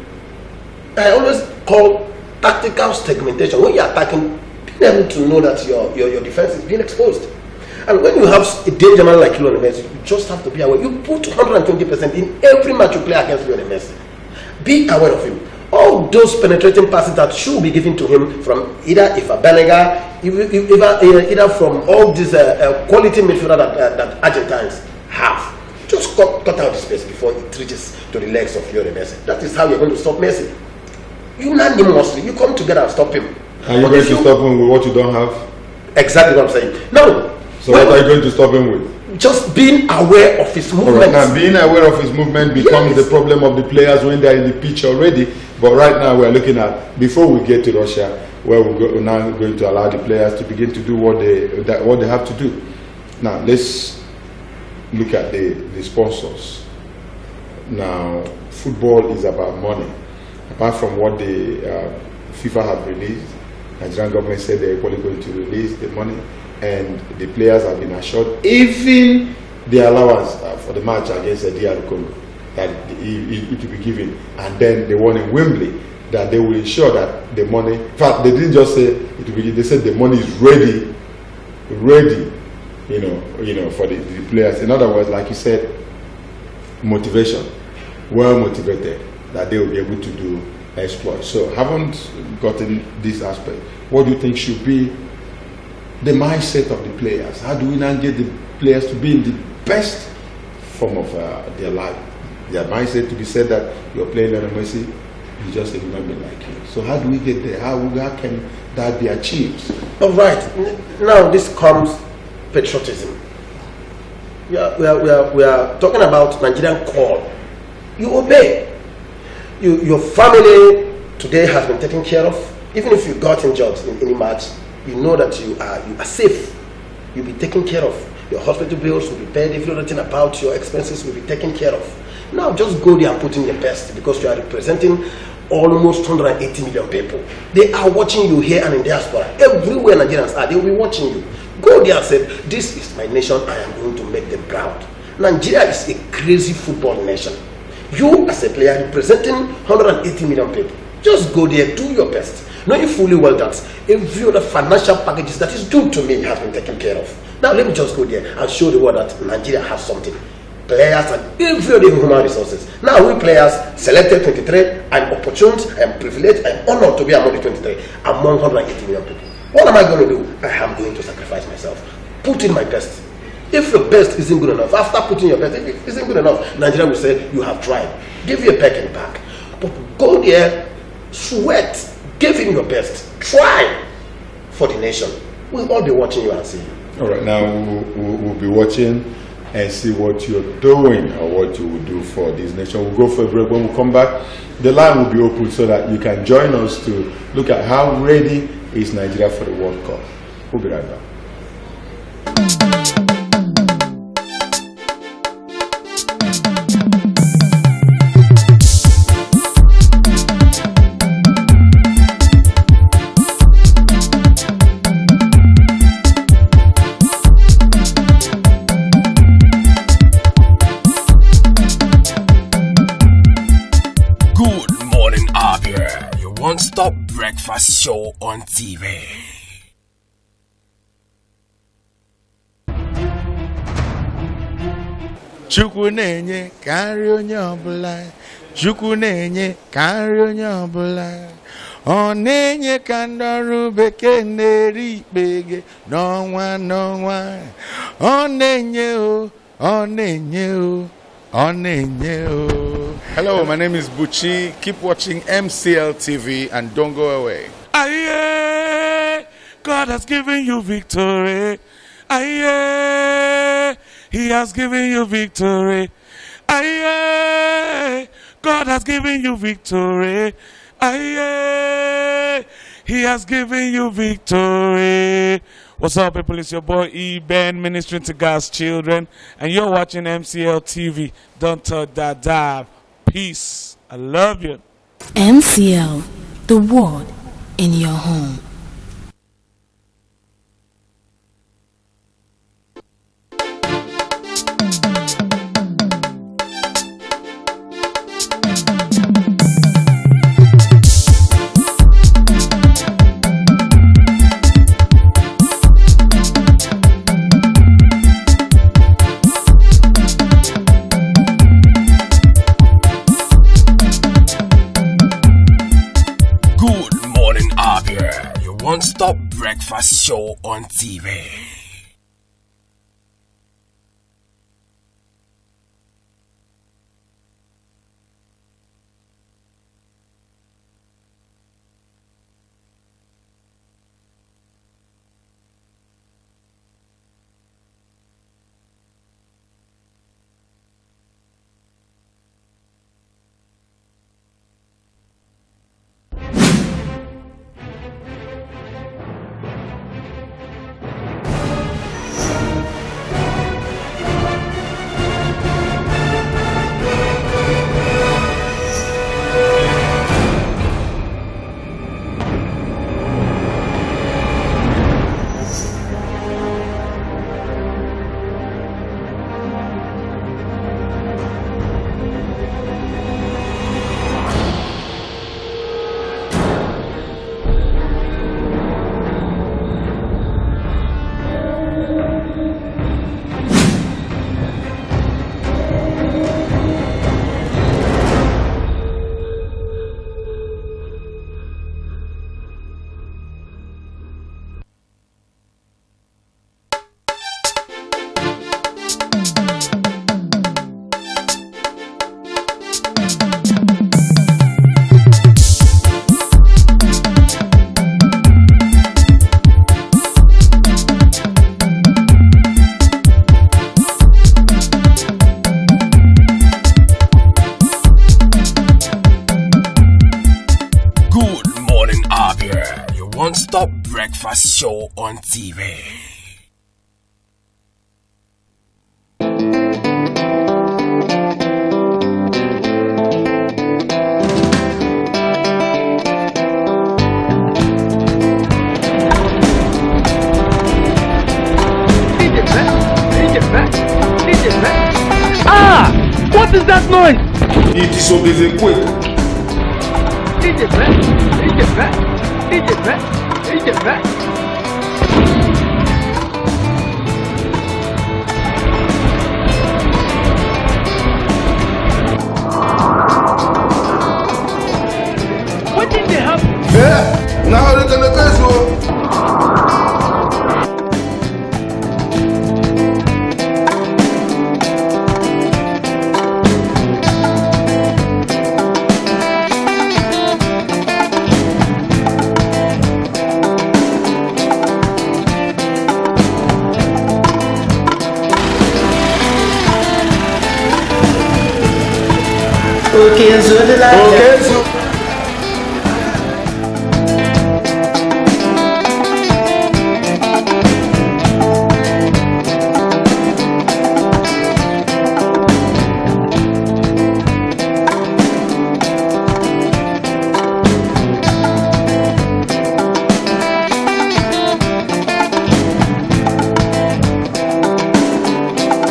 I always call tactical segmentation. When you're attacking, being able to know that your defense is being exposed. And when you have a danger man like Lionel Messi, you just have to be aware. You put 120% in every match you play against Lionel Messi. Be aware of him. All those penetrating passes that should be given to him from either Ifa Benega, either from all these quality midfielders that Argentines have. Just cut out the space before it reaches to the legs of Lionel Messi. That is how you're going to stop Messi. Unanimously, you come together and stop him. Are you going to stop him with what you don't have? Exactly what I'm saying. No. So what are you going to stop him with? Just being aware of his movement. Right. Now, being aware of his movement becomes the problem of the players when they're in the pitch already. But right now, we're looking at, before we get to Russia, where we're now going to allow the players to begin to do what they have to do. Now, let's look at the sponsors. Now, football is about money. Apart from what the FIFA have released, Nigerian government said they're probably going to release the money, and the players have been assured even the allowance for the match against DR Congo that it will be given, and then the one in Wembley that they will ensure that the money. In fact, they didn't just say it will be. They said the money is ready, for the players. In other words, like you said, motivation, well motivated, that they will be able to do exploits. So, haven't gotten this aspect. What do you think should be the mindset of the players? How do we now get the players to be in the best form of their life? Their mindset to be said that you're playing Lionel Messi, he's just a human being like you. So how do we get there? How can that be achieved? All right. Now this comes patriotism. We are talking about Nigerian call. You obey. Your family today has been taken care of. Even if you got injured in any match, you know that you are safe. You'll be taken care of. Your hospital bills will be paid. Everything about your expenses will be taken care of. Now just go there and put in your best, because you are representing almost 180 million people. They are watching you here and in diaspora. Everywhere Nigerians are, they will be watching you. Go there and say, this is my nation, I am going to make them proud. Nigeria is a crazy football nation. You as a player representing 180 million people, just go there, do your best. Knowing fully well that every other financial packages that is due to me has been taken care of. Now let me just go there and show the world that Nigeria has something. Players and every other human resources. Now we players selected 23, I'm opportune, I'm privileged, I'm honored to be among the 23, among 180 million people. What am I going to do? I am going to sacrifice myself. Put in my best. If your best isn't good enough, after putting your best, if it isn't good enough, Nigeria will say, you have tried. Give you a peck in the back. But go there, sweat, give him your best. Try for the nation. We'll all be watching you and see you. All right, now we'll be watching and see what you're doing or what you will do for this nation. We'll go for a break. When we come back, the line will be open so that you can join us to look at how ready is Nigeria for the World Cup. We'll be right back. one-stop breakfast show on TV. Chukwu na-enye ka nri onye ọbụla. Chukwu na-enye ka nri onye ọbụla. Ọ na-enye ka ndị ọrụ bekee na-eri ikpege n'ọnwa n'ọnwa. Ọ na-enye o, ọ na-enye o, ọ na-enye o. Hello, my name is Buchi. Keep watching MCL TV and don't go away. Aye, God has given you victory. Aye, He has given you victory. Aye, God has given you victory. Aye, He has given you victory. What's up, people? It's your boy E-Ben, ministering to God's children, and you're watching MCL TV. Don't touch that dive. Peace. I love you. MCL, the word in your home. One-stop breakfast show on TV. One-stop breakfast show on TV. Ah! What is that noise? It is obviously quick. DJ Mac. What did they happen? Yeah, now they're gonna catch you. Okay, so the Okay, so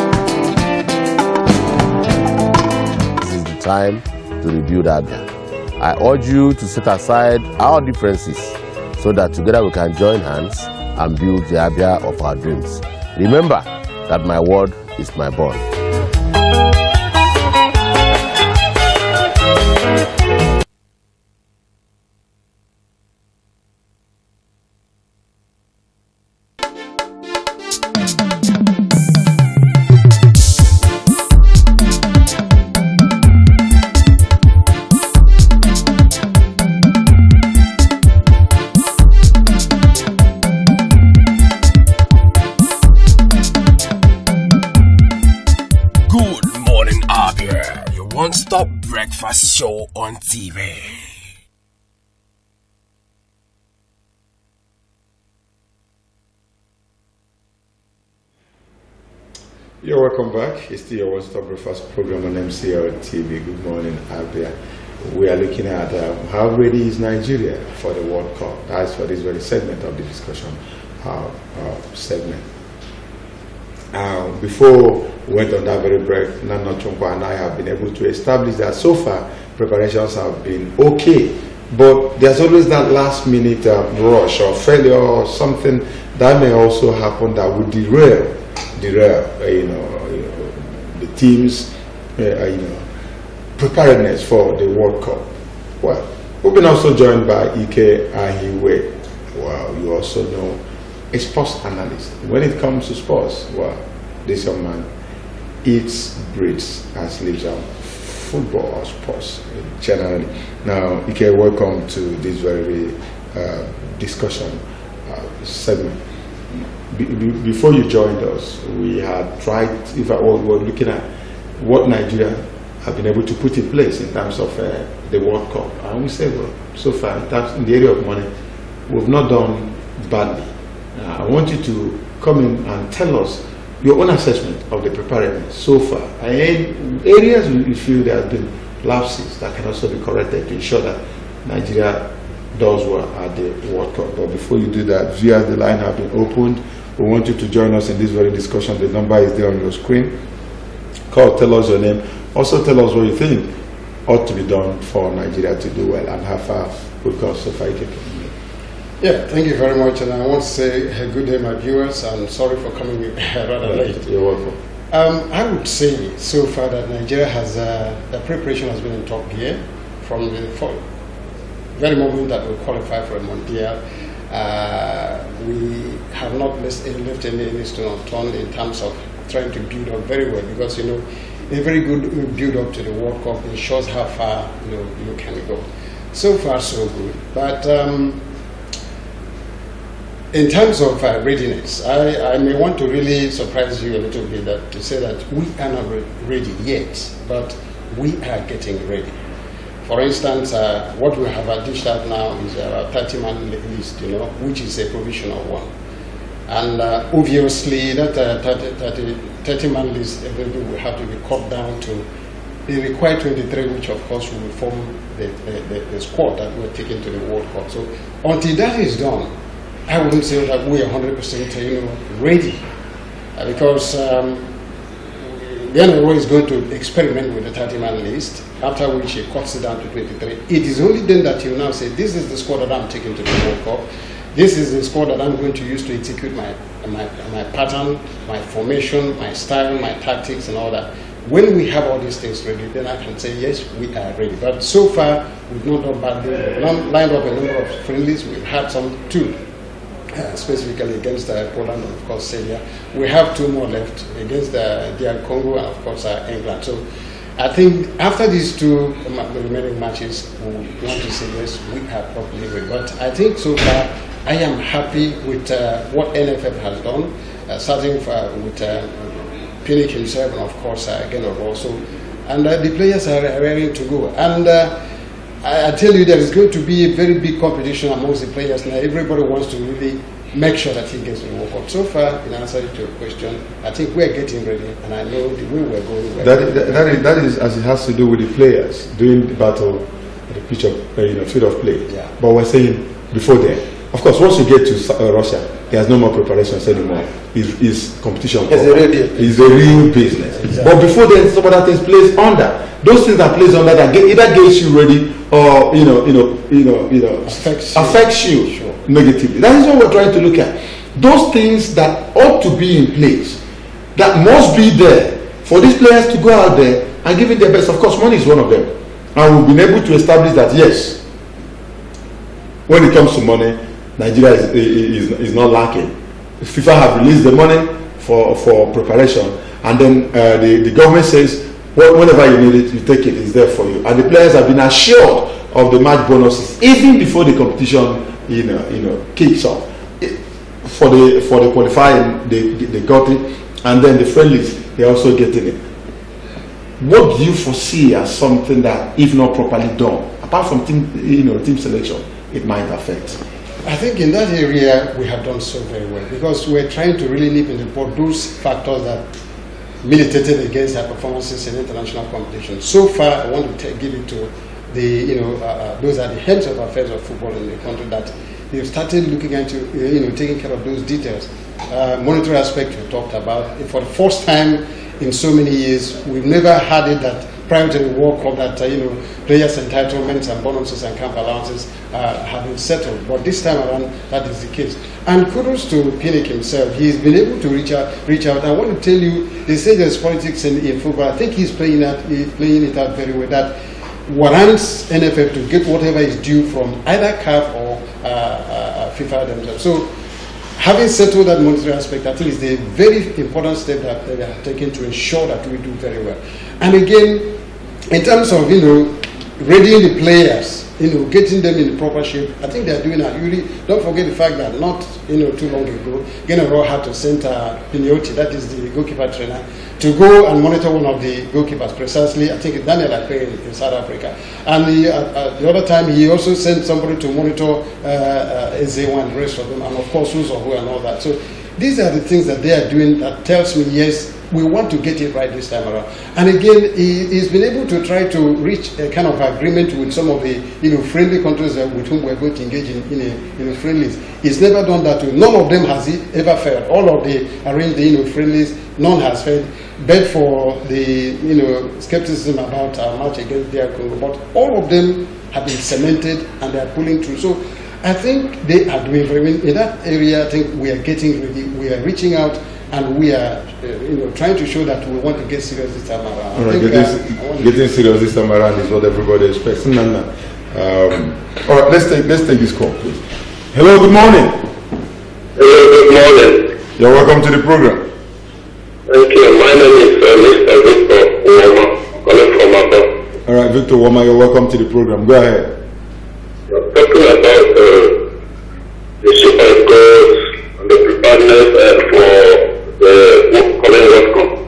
time to rebuild Abia. I urge you to set aside our differences so that together we can join hands and build the Abia of our dreams. Remember that my word is my bond. One-stop breakfast show on TV. You're welcome back. It's still your one-stop breakfast program on MCL TV. Good morning, Abia. We are looking at how ready is Nigeria for the World Cup. That's for this very segment of the discussion segment. Before we went on that very break, Nana Chunkwa and I have been able to establish that so far preparations have been okay, but there's always that last minute rush or failure or something that may also happen that would derail the team's preparedness for the World Cup. Well, we've been also joined by Ike Ahiwe. Well, you also know a sports analyst. When it comes to sports, well, this young man eats, breathes, and sleeps on football or sports generally. Now, Ike, welcome to this very discussion segment. Before you joined us, we had tried, we were looking at what Nigeria have been able to put in place in terms of the World Cup. And we said, well, so far, in the area of money, we've not done badly. I want you to come in and tell us your own assessment of the preparedness so far. And areas you feel there have been lapses that can also be corrected to ensure that Nigeria does well at the World Cup. But before you do that, via the line have been opened. We want you to join us in this very discussion. The number is there on your screen. Call, tell us your name. Also tell us what you think ought to be done for Nigeria to do well and how far we've got so far. Yeah, thank you very much, and I want to say good day, my viewers. I'm sorry for coming rather late. You're welcome. I would say so far that Nigeria has the preparation has been in top gear from the very moment that we qualified for a Mondial. We have not left any stone unturned in terms of trying to build up very well, because a very good build up to the World Cup ensures how far you can go. So far, so good, but. In terms of readiness, I may want to really surprise you a little bit to say that we are not ready yet, but we are getting ready. For instance, what we have dished out now is our 30-man list, which is a provisional one. And obviously, that 30-man list will have to be cut down to the required 23, which of course will form the squad that we're taking to the World Cup. So until that is done, I wouldn't say that we are 100% ready, because the NRO is going to experiment with the 30-man list, after which it cuts it down to 23. It is only then that you now say, this is the squad that I'm taking to the World Cup. This is the squad that I'm going to use to execute my pattern, my formation, my style, my tactics, and all that. When we have all these things ready, then I can say, yes, we are ready. But so far, we've not done badly. We've lined up a number of friendlies. We've had some two. Specifically against Poland and of course Serbia. We have two more left against DR Congo and of course England. So I think after these two the remaining matches, we want to say yes, we are properly ready. But I think so far I am happy with what NFF has done, starting with Pinnick himself and of course again also, and the players are ready to go. And I tell you, there is going to be a very big competition amongst the players now. Everybody wants to really make sure that he gets the World Cup. So far, in answer to your question, I think we're getting ready, and I know the way we're going. That is as it has to do with the players doing the battle at the pitch of field of play. Yeah. But we're saying before then, Of course, once you get to Russia, there's no more preparations anymore. It's competition. It's a real deal. It's a real business. Exactly. But before then, some other things plays under. Those things that plays under that either gets you ready or affects you sure. negatively. That is what we're trying to look at. Those things that ought to be in place, that must be there for these players to go out there and give it their best. Of course, money is one of them, and we've been able to establish that yes, when it comes to money, Nigeria is not lacking. FIFA have released the money for preparation, and then the government says whenever you need it, you take it. It's there for you, and the players have been assured of the match bonuses even before the competition kicks off. For the qualifying, they got it, and then the friendlies, they're also getting it. What do you foresee as something that, if not properly done, apart from team selection, it might affect? I think in that area we have done so very well, because we're trying to really nip in the bud those factors that militated against our performances in international competition. So far, I want to give it to the those are the heads of affairs of football in the country that they've started looking into taking care of those details. Monetary aspect we talked about. For the first time in so many years, we've never had it that prior to the World Cup that players' entitlements and bonuses and camp allowances have been settled. But this time around, that is the case. And kudos to Pinnick himself. He's been able to reach out. I want to tell you, they say there's politics in football. I think he's playing it out very well. That warrants NFF to get whatever is due from either CAF or FIFA themselves. So, having settled that monetary aspect, I think is a very important step that they have taken to ensure that we do very well. And again, in terms of readying the players, getting them in the proper shape, I think they are doing that. Really, don't forget the fact that not too long ago, General had to send Piniotti, that is the goalkeeper trainer, to go and monitor one of the goalkeepers, precisely, I think Daniel Akpe in South Africa. And the other time, he also sent somebody to monitor Ezewa and the rest of them, and of course, Uzohu and all that. So these are the things that they are doing that tells me, yes, we want to get it right this time around. And again, he's been able to try to reach a kind of agreement with some of the friendly countries with whom we're going to engage in friendlies. He's never done that with none of them has he ever failed. All of the arranged friendlies, none has failed. But for the skepticism about our match against DR Congo, but all of them have been cemented and they are pulling through. So I think they are doing very well in that area. I think we are getting ready. We are reaching out, and we are trying to show that we want to get serious this time around. All right, getting serious this time around is what everybody expects. All right, let's take this call, please. Hello, good morning. Hello, good morning. You're welcome to the program. Thank you. My name is Mr. Victor Woma, calling from Abba. All right, Victor Woma, you're welcome to the program. Go ahead. You're talking about the Super Eagles and the preparedness for the coming World Cup.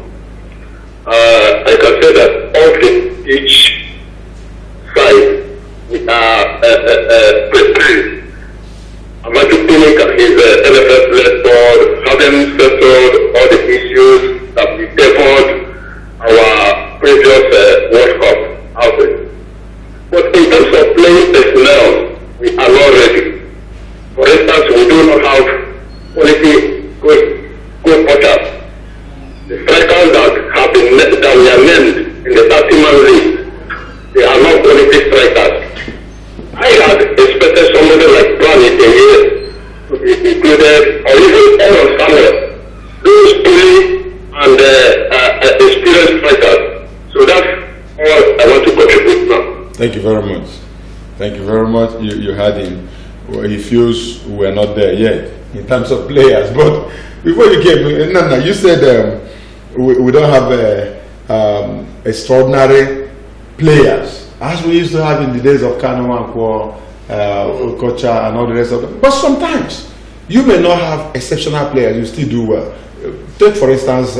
I can say that all each side we are prepared. Amaju Pinnick and his NFF-led board having settled all the issues that we favored our previous World Cup outing. But in terms of playing personnel, we are not ready. For instance, we do not have quality goal potters. The strikers that we are named in the 30-man league, they are not quality strikers. I had expected somebody like Brani to be included, or even Aaron Samuel, those bully and experienced strikers. So that's all I want to contribute now. Thank you very much. Thank you very much. You had him. Well, he feels we're not there yet in terms of players. But before you came, Nana, you said we don't have extraordinary players as we used to have in the days of Kanu Nwankwo, Okocha, and all the rest of them. But sometimes you may not have exceptional players, you still do well. Take for instance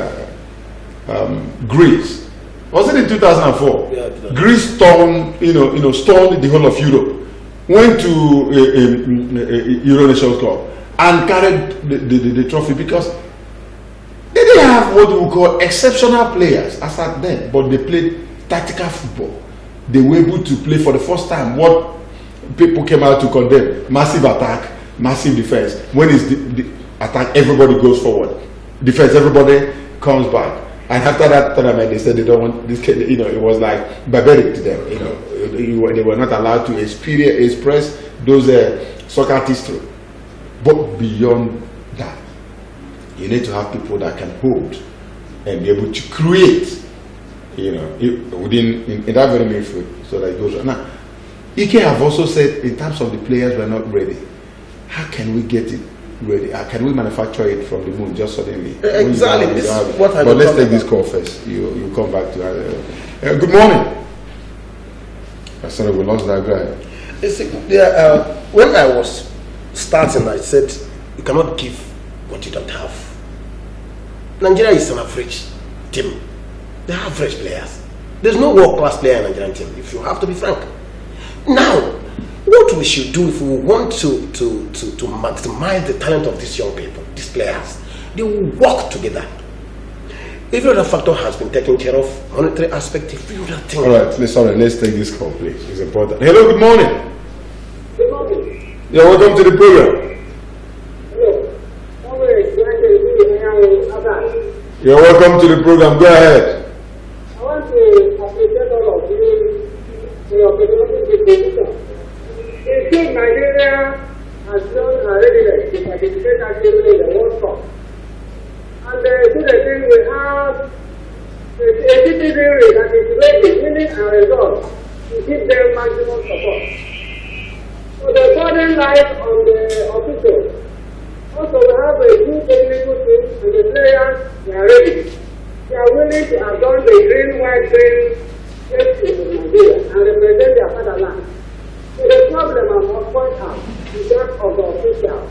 Greece. Was it in 2004? Yeah, Greece stormed, stormed the whole of Europe, went to Euro Nations Club and carried the trophy because they didn't have what we call exceptional players as at then, but they played tactical football. They were able to play for the first time what people came out to condemn. Massive attack, massive defense. When is the attack, everybody goes forward. Defense, everybody comes back. And after that tournament, they said they don't want this kid, it was like barbaric to them. They were not allowed to express those soccer artistry. But beyond that, you need to have people that can hold and be able to create, within in that very midfield, so that it goes on. Now, Ike have also said, in terms of the players were not ready. How can we get it ready? How can we manufacture it from the moon just suddenly? Exactly. This is what I But let's take this call first. You come back to good morning. I said we lost that guy. When I was starting, I said you cannot give what you don't have. Nigeria is an average team. They are average players. There's no world-class player in the Nigerian team, if you have to be frank. Now, what we should do if we want to maximize the talent of these young people, these players, they will work together. Every other factor has been taken care of, monetary aspect, every other thing. All right, let's take this call, please. It's important. Hello, good morning. Good morning. You're welcome to the program. You're welcome to the program. Go ahead. I want to appreciate all of you for your participation. It seems Nigeria has shown a readiness to participate actively in the World Cup. And to the thing we have a citizenry that is ready, willing and resolved to give them maximum support. So the burden lies on the officials. Also, we have a good technical team and the players, they are ready. They are willing to adorn the green, white, green flag of Nigeria and represent their fatherland. So the problem I must point out is that of the officials.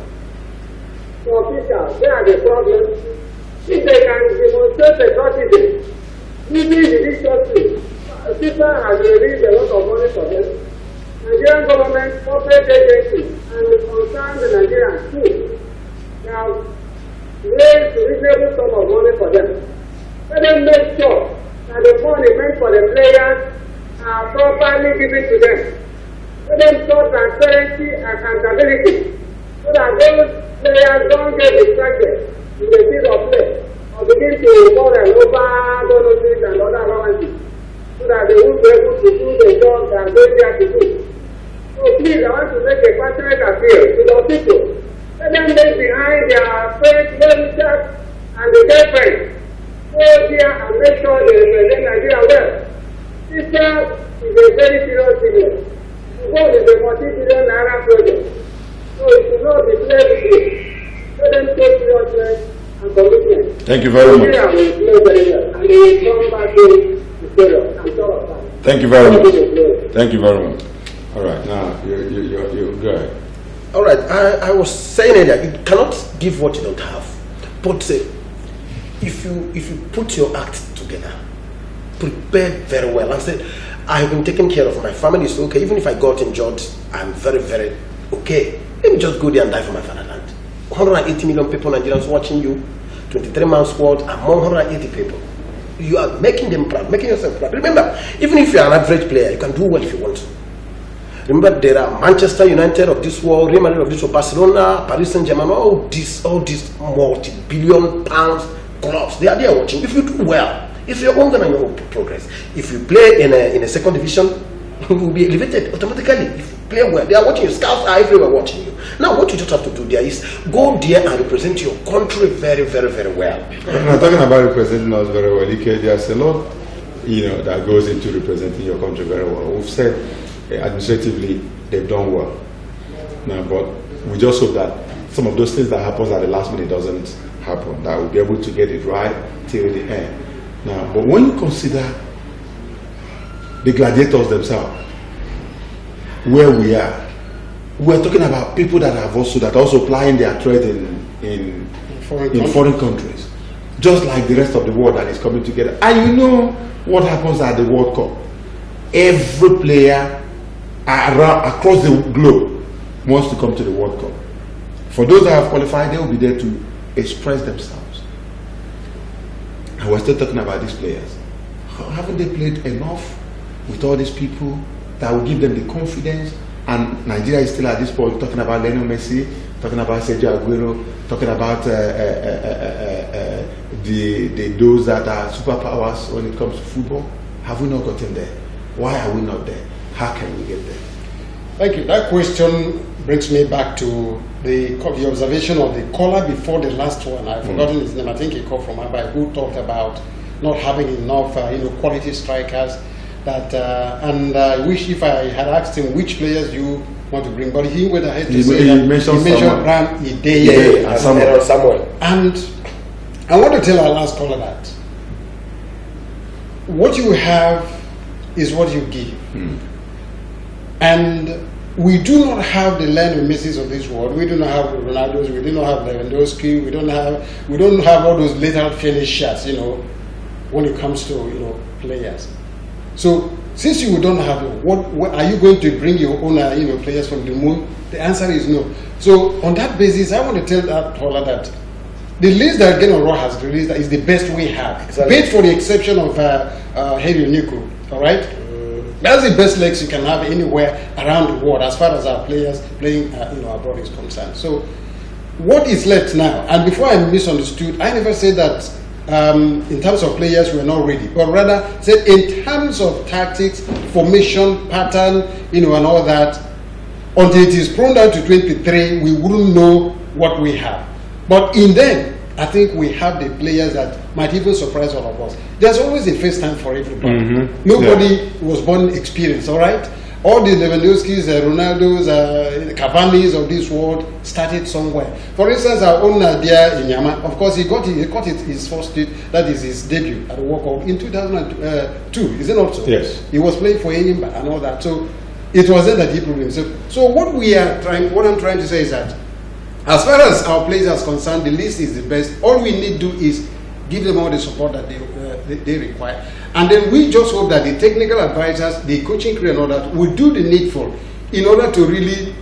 The officials, they are the problem. If they can demonstrate patriotism, even religiously, FIFA has released a lot of money for them. Nigerian government, corporate agencies, and the concerned Nigerians too, they have raised a reasonable sum of money for them. Let them make sure that the money meant for the players are properly given to them. Let them show transparency and accountability so that those players don't get distracted in the field of play or begin to fall and over bonuses and other allowances so that they won't be able to do the job they are going there to do. So please, I want to make a passionate appeal to the people. Let them leave behind their friends, well-wishers, and the girlfriends. Go here and make sure they represent Nigeria well. This job is a very serious thing. The world is a multi-billion naira project. So it should not be played with it. Let them take seriousness and commitment. Thank you very much. Nigeria will play very well. And they will come back to the period. I'm sure of that. Thank you very much. Thank you very much. All right, now you go ahead. All right, I was saying earlier, you cannot give what you don't have. But if you put your act together, prepare very well, and say, I have been taking care of my family, so okay, even if I got injured, I'm very, very okay. Let me just go there and die for my fatherland. 180 million people, Nigerians watching you, 23-man squad, among 180 people. You are making them proud, making yourself proud. Remember, even if you are an average player, you can do well if you want to. Remember, there are Manchester United of this world, Real Madrid of this world, Barcelona, Paris Saint-Germain, all these multi-billion pounds clubs. They are there watching. If you do well, it's your own and your own progress. If you play in a second division, you will be elevated automatically. If you play well, they are watching you. Scouts are everywhere watching you. Now, what you just have to do there is go there and represent your country very, very, very well. We're talking about representing us very well. There's a lot, that goes into representing your country very well. We've said administratively they've done well. Now, but we just hope that some of those things that happens at the last minute doesn't happen. That we'll be able to get it right till the end. Now, but when you consider the gladiators themselves, where we are, we're talking about people that are also plying their trade in foreign countries, just like the rest of the world that is coming together. And you know what happens at the World Cup? Every player across the globe wants to come to the World Cup. For those that have qualified, they will be there to express themselves. And we're still talking about these players. Haven't they played enough with all these people that will give them the confidence And Nigeria is still at this point talking about Lionel Messi, talking about Sergio Aguero, talking about those that are superpowers when it comes to football. Have we not gotten there? Why are we not there? How can we get there? Thank you. That question brings me back to the observation of the caller before the last one. I've forgotten his name. I think he called from Abai, who talked about not having enough quality strikers. That and I wish if I had asked him which players you want to bring, but he went ahead to say that he mentioned Ram Ideye and Samuel. And I want to tell our last caller that what you have is what you give. And we do not have the Lionel Messis of this world. We do not have Ronaldo's. We do not have Lewandowski. We don't have all those lateral finish shots. When it comes to players. So since you don't have it, what are you going to bring your own players from the moon? The answer is no. So on that basis, I want to tell that caller that the list that Geno Raw has released is the best we have. Exactly. Be it for the exception of Henry Nico. All right. That's the best legs you can have anywhere around the world as far as our players playing abroad is concerned. So what is left now? And before I misunderstood, I never said that in terms of players we are not ready, but rather said in terms of tactics, formation, pattern, and all that, until it is prone down to 23, we wouldn't know what we have. But in them, I think we have the players that might even surprise all of us. There's always a first time for everybody. Nobody was born experienced, all right? All the Lewandowskis, Ronaldos, Cavani's of this world started somewhere. For instance, our own Nadia Inyama, of course, he got his first, that is his debut at the World Cup in 2002, is it not so? Yes. He was playing for Enyimba and all that. So it was then that he proved himself. So what I'm trying to say is that as far as our players are concerned, the list is the best. All we need to do is give them all the support that they require. And then we just hope that the technical advisors, the coaching crew and all that will do the needful in order to really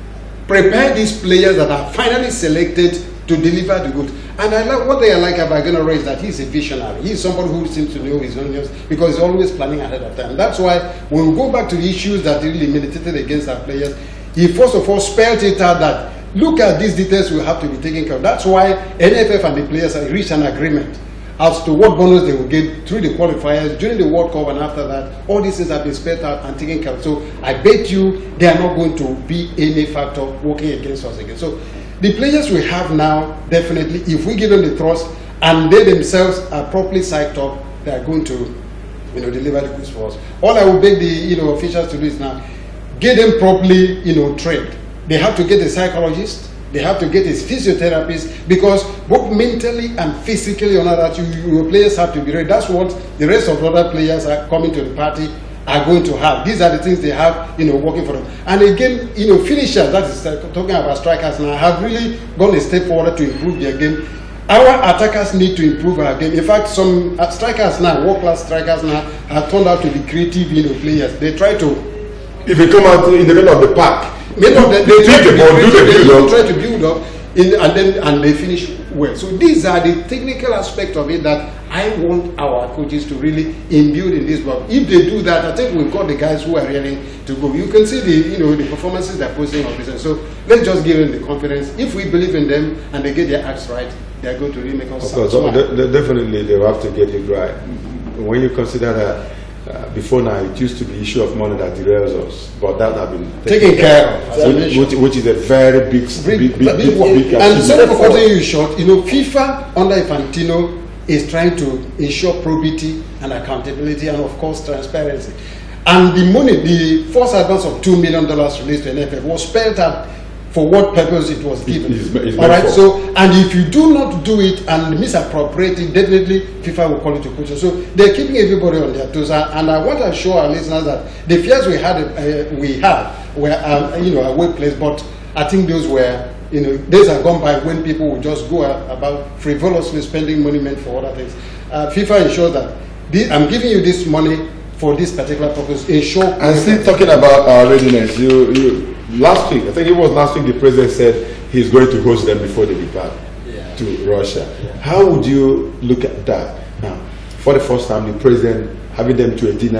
prepare these players that are finally selected to deliver the goods. And I like what I like about Geno Raw is that he's a visionary. He's somebody who seems to know his own news because he's always planning ahead of time. That's why when we go back to the issues that really militated against our players, he first of all spelled it out that look at these details will have to be taken care of. That's why NFF and the players have reached an agreement as to what bonus they will get through the qualifiers, during the World Cup and after that. All these things have been spelled out and taken care of. So I bet you they are not going to be any factor working against us again. So the players we have now, definitely, if we give them the trust and they themselves are properly psyched up, they are going to deliver the goods for us. All I will beg the officials to do is now get them properly trained. They have to get a psychologist, they have to get a physiotherapist, because both mentally and physically on that, your players have to be ready. That's what the rest of the other players are coming to the party are going to have. These are the things they have, working for them. And again, finishers, that is talking about strikers now, have really gone a step forward to improve their game. Our attackers need to improve our game. In fact, some strikers now, world-class strikers now, have turned out to be creative, players. They try to, if you come out in the middle of the park, they try to build up, and they finish well. So these are the technical aspects of it that I want our coaches to really imbue in this work. If they do that, I think we've got the guys who are ready to go. You can see the performances they're posting on business. So let's just give them the confidence. If we believe in them and they get their acts right, they're going to really make us smart. Definitely, they will have to get it right. When you consider that. Before now, it used to be issue of money that derails us, but that has been taken care of, which is a very big achievement. And sorry for cutting you short. FIFA under Infantino is trying to ensure probity and accountability, and of course transparency. And the money, the first advance of $2 million released to NFF was spent out for what purpose it was given. All right. So, and if you do not do it and misappropriate it, definitely FIFA will call it to question. So they're keeping everybody on their toes. And I want to assure our listeners that the fears we had were a workplace, but I think those were days are gone by when people would just go about frivolously spending money meant for other things. FIFA ensures that I'm giving you this money for this particular purpose. Ensure. And still talking about our readiness, last week, I think it was last week, the president said he's going to host them before they depart to Russia. How would you look at that? Now, for the first time, the president having them to a dinner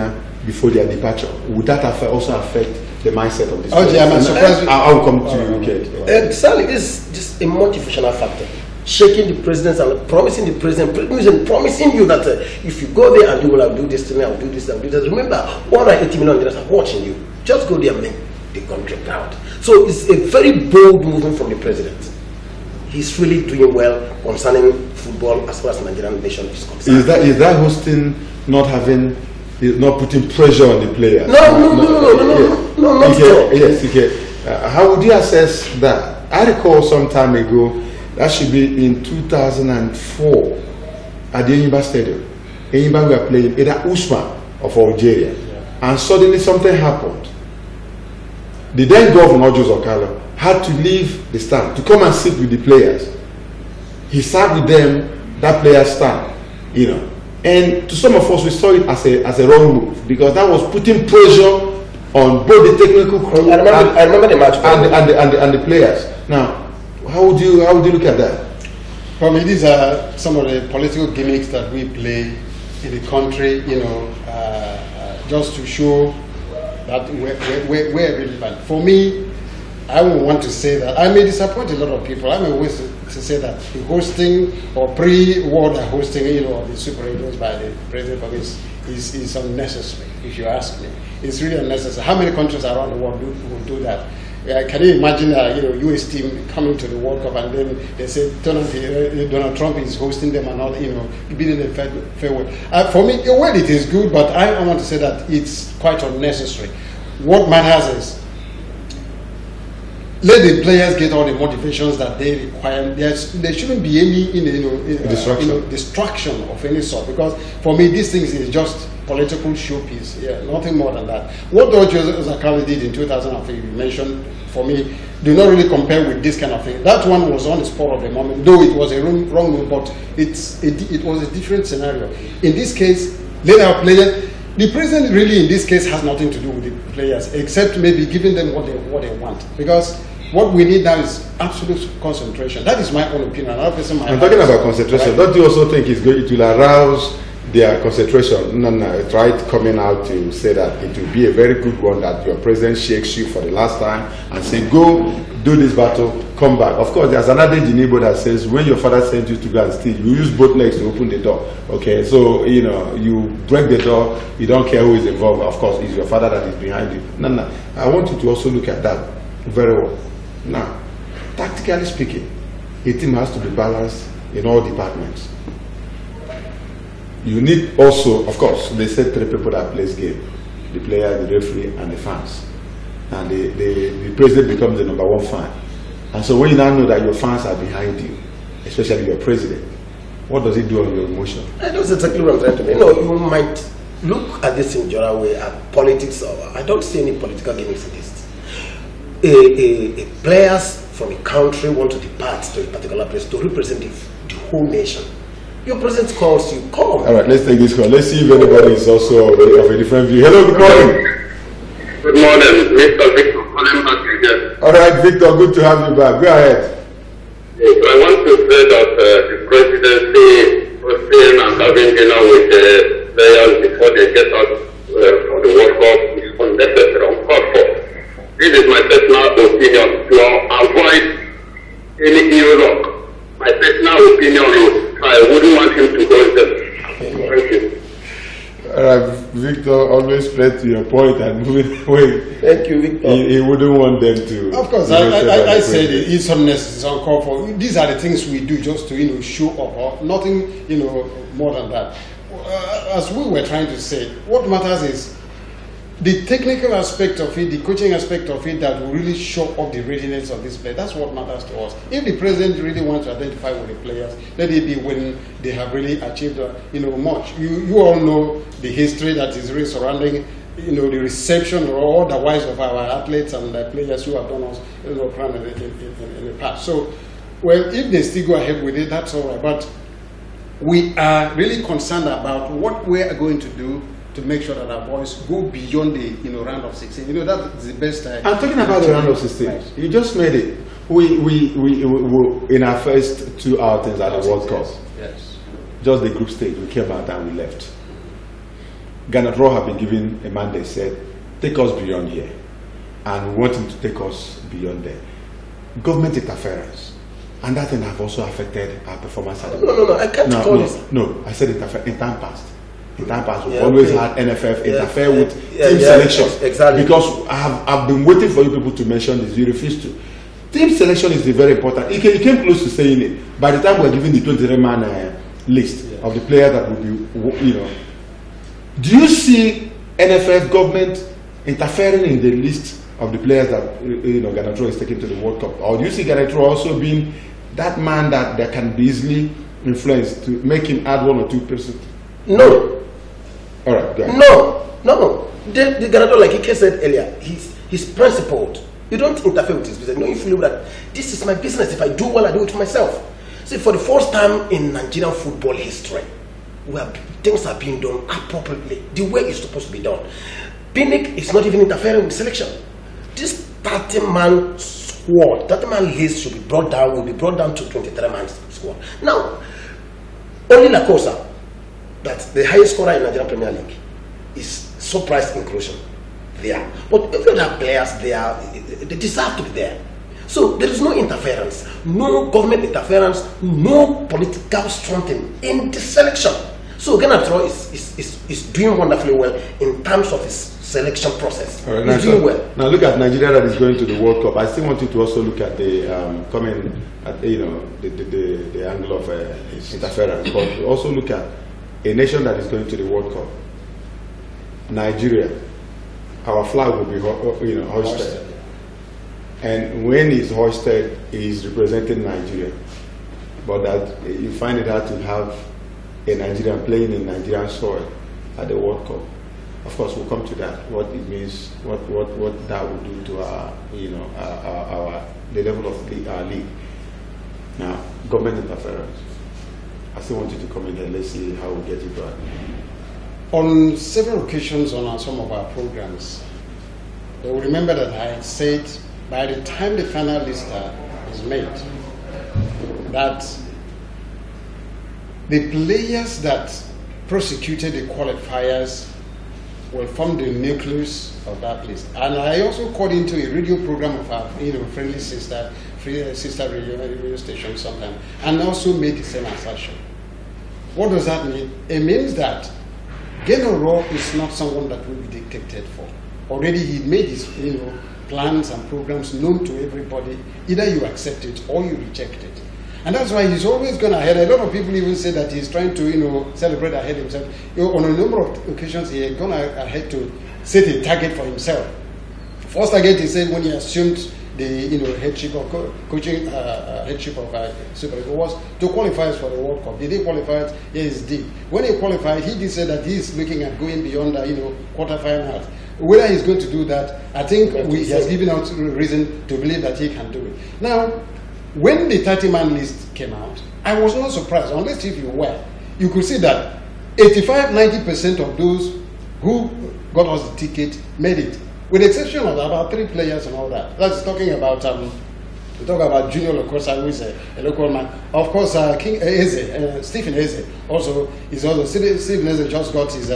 before their departure. Would that also affect the mindset of this? Okay, I'm surprised. I will come to you, Kate. Sally, this is just a motivational factor. Shaking the president and promising the president, promising you that if you go there and do, well, I'll do this to me, I'll do this, I'll do this. Remember, 180 million Nigerians are watching you. Just go there and make the contract out. So it's a very bold movement from the president. He's really doing well concerning football as far as the Nigerian nation is concerned. Is that hosting not putting pressure on the players? No, not at all. Yes, okay. How would you assess that? I recall some time ago, that should be in 2004 at the Enyimba Stadium. Enyimba were playing either Usman of Algeria, and suddenly something happened. The then governor, Joseph Okalo, had to leave the stand to come and sit with the players. He sat with them, that player's stand, you know. And to some of us, we saw it as a wrong move, because that was putting pressure on both the technical crew I remember the match and the players. Now, how would you look at that? For me, these are some of the political gimmicks that we play in the country, you know, just to show that we're relevant. For me, I would want to say that I may disappoint a lot of people. I may always to say that the hosting or pre-war hosting, you know, of the Super Eagles by the president for this is unnecessary. If you ask me, it's really unnecessary. How many countries around the world will do that? Can you imagine, you know, US team coming to the World Cup and then they say Donald Trump is hosting them and all, you know, bidding them farewell. For me, well, it is good, but I want to say that it's quite unnecessary. What matters is let the players get all the motivations that they require. There shouldn't be any distraction of any sort, because for me this thing is just political showpiece. Yeah, nothing more than that. What Joseph Okalo did in 2003, you mentioned, for me, do not really compare with this kind of thing. That one was on the spur of the moment, though it was a wrong move, but it was a different scenario. In this case, let our players. The president really, in this case, has nothing to do with the players, except maybe giving them what they want. Because what we need now is absolute concentration. That is my own opinion. I'm talking about concentration. Right? Don't you also think it will arouse their concentration? No. Try coming out to say that it will be a very good one, that your president shakes you for the last time and say, go do this battle, come back. Of course, there's another in Igbo that says, when your father sends you to go and steal, you use both legs to open the door. Okay, so, you know, you break the door, you don't care who is involved. Of course, it's your father that is behind you. No. I want you to also look at that very well. Now, tactically speaking, a team has to be balanced in all departments. You need also, of course, they said 3 people that plays game: the player, the referee, and the fans. And the president becomes the #1 fan. And so when you now know that your fans are behind you, especially your president, what does it do on your emotion? That's exactly what I'm trying to mean. You know, you might look at this in general way at politics. I don't see any political gimmicks in this. Players from a country want to depart to a particular place to represent the whole nation. Your president calls you, come. All right, let's take this call. Let's see if anybody is also of a different view. Hello, good morning. Good morning, Mr. Victor. Calling back again. All right, Victor, good to have you back. Go ahead. Yes, I want to say that the presidency was staying and having dinner with the players before they get out for the World Cup is unnecessary, uncalled for. This is my personal opinion to avoid any ill luck. My personal opinion is I wouldn't want him to go there. Thank you. Victor, always play to your point and moving away. Thank you, Victor. He wouldn't want them to. Of course, I said it's unnecessary, it's uncalled for. These are the things we do just to show up, or nothing more than that. As we were trying to say, what matters is the technical aspect of it, the coaching aspect of it, that will really show up the readiness of this player. That's what matters to us. If the president really wants to identify with the players, let it be when they have really achieved much. You all know the history that is really surrounding the reception or otherwise of our athletes and the players who have done us crown in the past. So, well, if they still go ahead with it, that's all right. But we are really concerned about what we are going to do to make sure that our boys go beyond the round of 16. That's the best. I'm talking about the round of 16. You just made it. We in our first 2 outings at the World Cup. Yes. Just the group stage. We came out and we left. Ghana Draw have been given a mandate, said, take us beyond here. And we want him to take us beyond there. Government interference. And that thing have also affected our performance. No, I can't call this. No, I said in time past. In time past, we've always had NFF interfere with team selection. Yes, exactly. Because I've been waiting for you people to mention this. You refuse to. Team selection is very important. He came close to saying it. By the time we're giving the 23-man list of the players that will be, you know, do you see NFF government interfering in the list of the players that, you know, Ghana Draw is taking to the World Cup? Or do you see Ghana Draw also being that man that can be easily influenced to make him add 1 or 2%? No. All right, go ahead. No. The Ghana Draw, like Ike said earlier, he's principled. You don't interfere with his business. No, you feel that this is my business. If I do well, I do it for myself. See, for the first time in Nigerian football history, things are being done appropriately, the way it's supposed to be done. PNIC is not even interfering with selection. This 30-man squad, 30-man list should be brought down, will be brought down to 23-man squad. Now, only La Cosa, that's the highest scorer in Nigerian Premier League, is surprise inclusion there. But every other players there, they deserve to be there. So there is no interference, no government interference, no political strengthening in the selection. So Ghana Draw is doing wonderfully well in terms of his selection process. All right, he's doing well. Now look at Nigeria that is going to the World Cup. I still want you to also look at the the angle of interference, but also look at a nation that is going to the World Cup. Nigeria, our flag will be hoisted. And when it's hoisted, it's representing Nigeria. But that you find it hard to have a Nigerian playing in Nigerian soil at the World Cup. Of course, we'll come to that. What it means, what that will do to our, the level of our league. Now, government interference. I still want you to comment and let's see how we get it right. On several occasions on some of our programs, they will remember that I had said by the time the final list is made, that the players that prosecuted the qualifiers will form the nucleus of that list. And I also called into a radio program of our friendly sister radio station sometime, and also made the same assertion. What does that mean? It means that Ghana Raw is not someone that will be dictated for. Already he made his plans and programs known to everybody. Either you accept it or you reject it. And that's why he's always gone ahead. A lot of people even say that he's trying to celebrate ahead himself. On a number of occasions he had gone ahead to set a target for himself. First target, he said, when he assumed the headship of coaching, headship of Super Eagles, was to qualify for the World Cup. Did he qualify? Yes, he did. When he qualified, he did say that he's looking at going beyond the quarterfinals. Whether he's going to do that, I think he has given out reason to believe that he can do it. Now, when the 30-man list came out, I was not surprised, unless if you were. You could see that 85–90% of those who got us the ticket made it, with the exception of about 3 players and all that. That's talking about we talk about Junior Lokosa, who is a local man. Of course, King Eze, Stephen Eze, also Stephen Eze just got his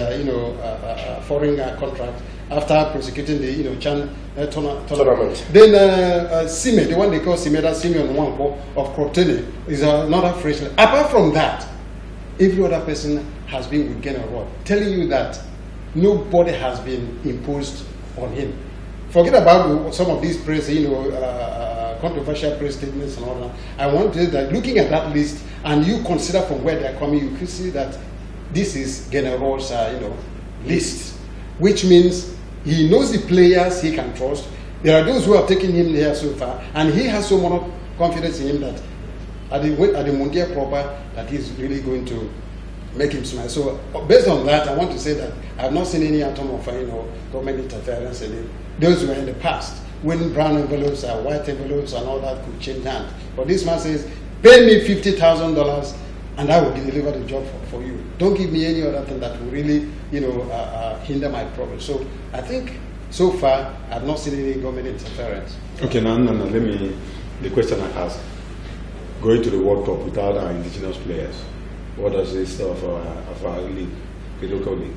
foreign contract after prosecuting the Chan tournament. Then Sime, the one they call Sime, that's Simeon Nwankwo of Crotone, is another freshman. Apart from that, every other person has been with Ghana Raw, telling you that nobody has been imposed on him. Forget about some of these press, controversial press statements and all that. I want to say that looking at that list, and you consider from where they're coming, you can see that this is Ghana Raw's list, which means he knows the players he can trust. There are those who have taken him there so far, and he has so much confidence in him that at the Mundial proper, that he's really going to make him smile. So based on that, I want to say that I have not seen any atom of government interference in it. Those were in the past, when brown envelopes or white envelopes and all that could change hands. But this man says, pay me $50,000 and I will deliver the job for you. Don't give me any other thing that will really, hinder my progress. So I think so far I have not seen any government interference. Okay, now let me, the question I asked, going to the World Cup without our indigenous players, what does this of our league, the local league?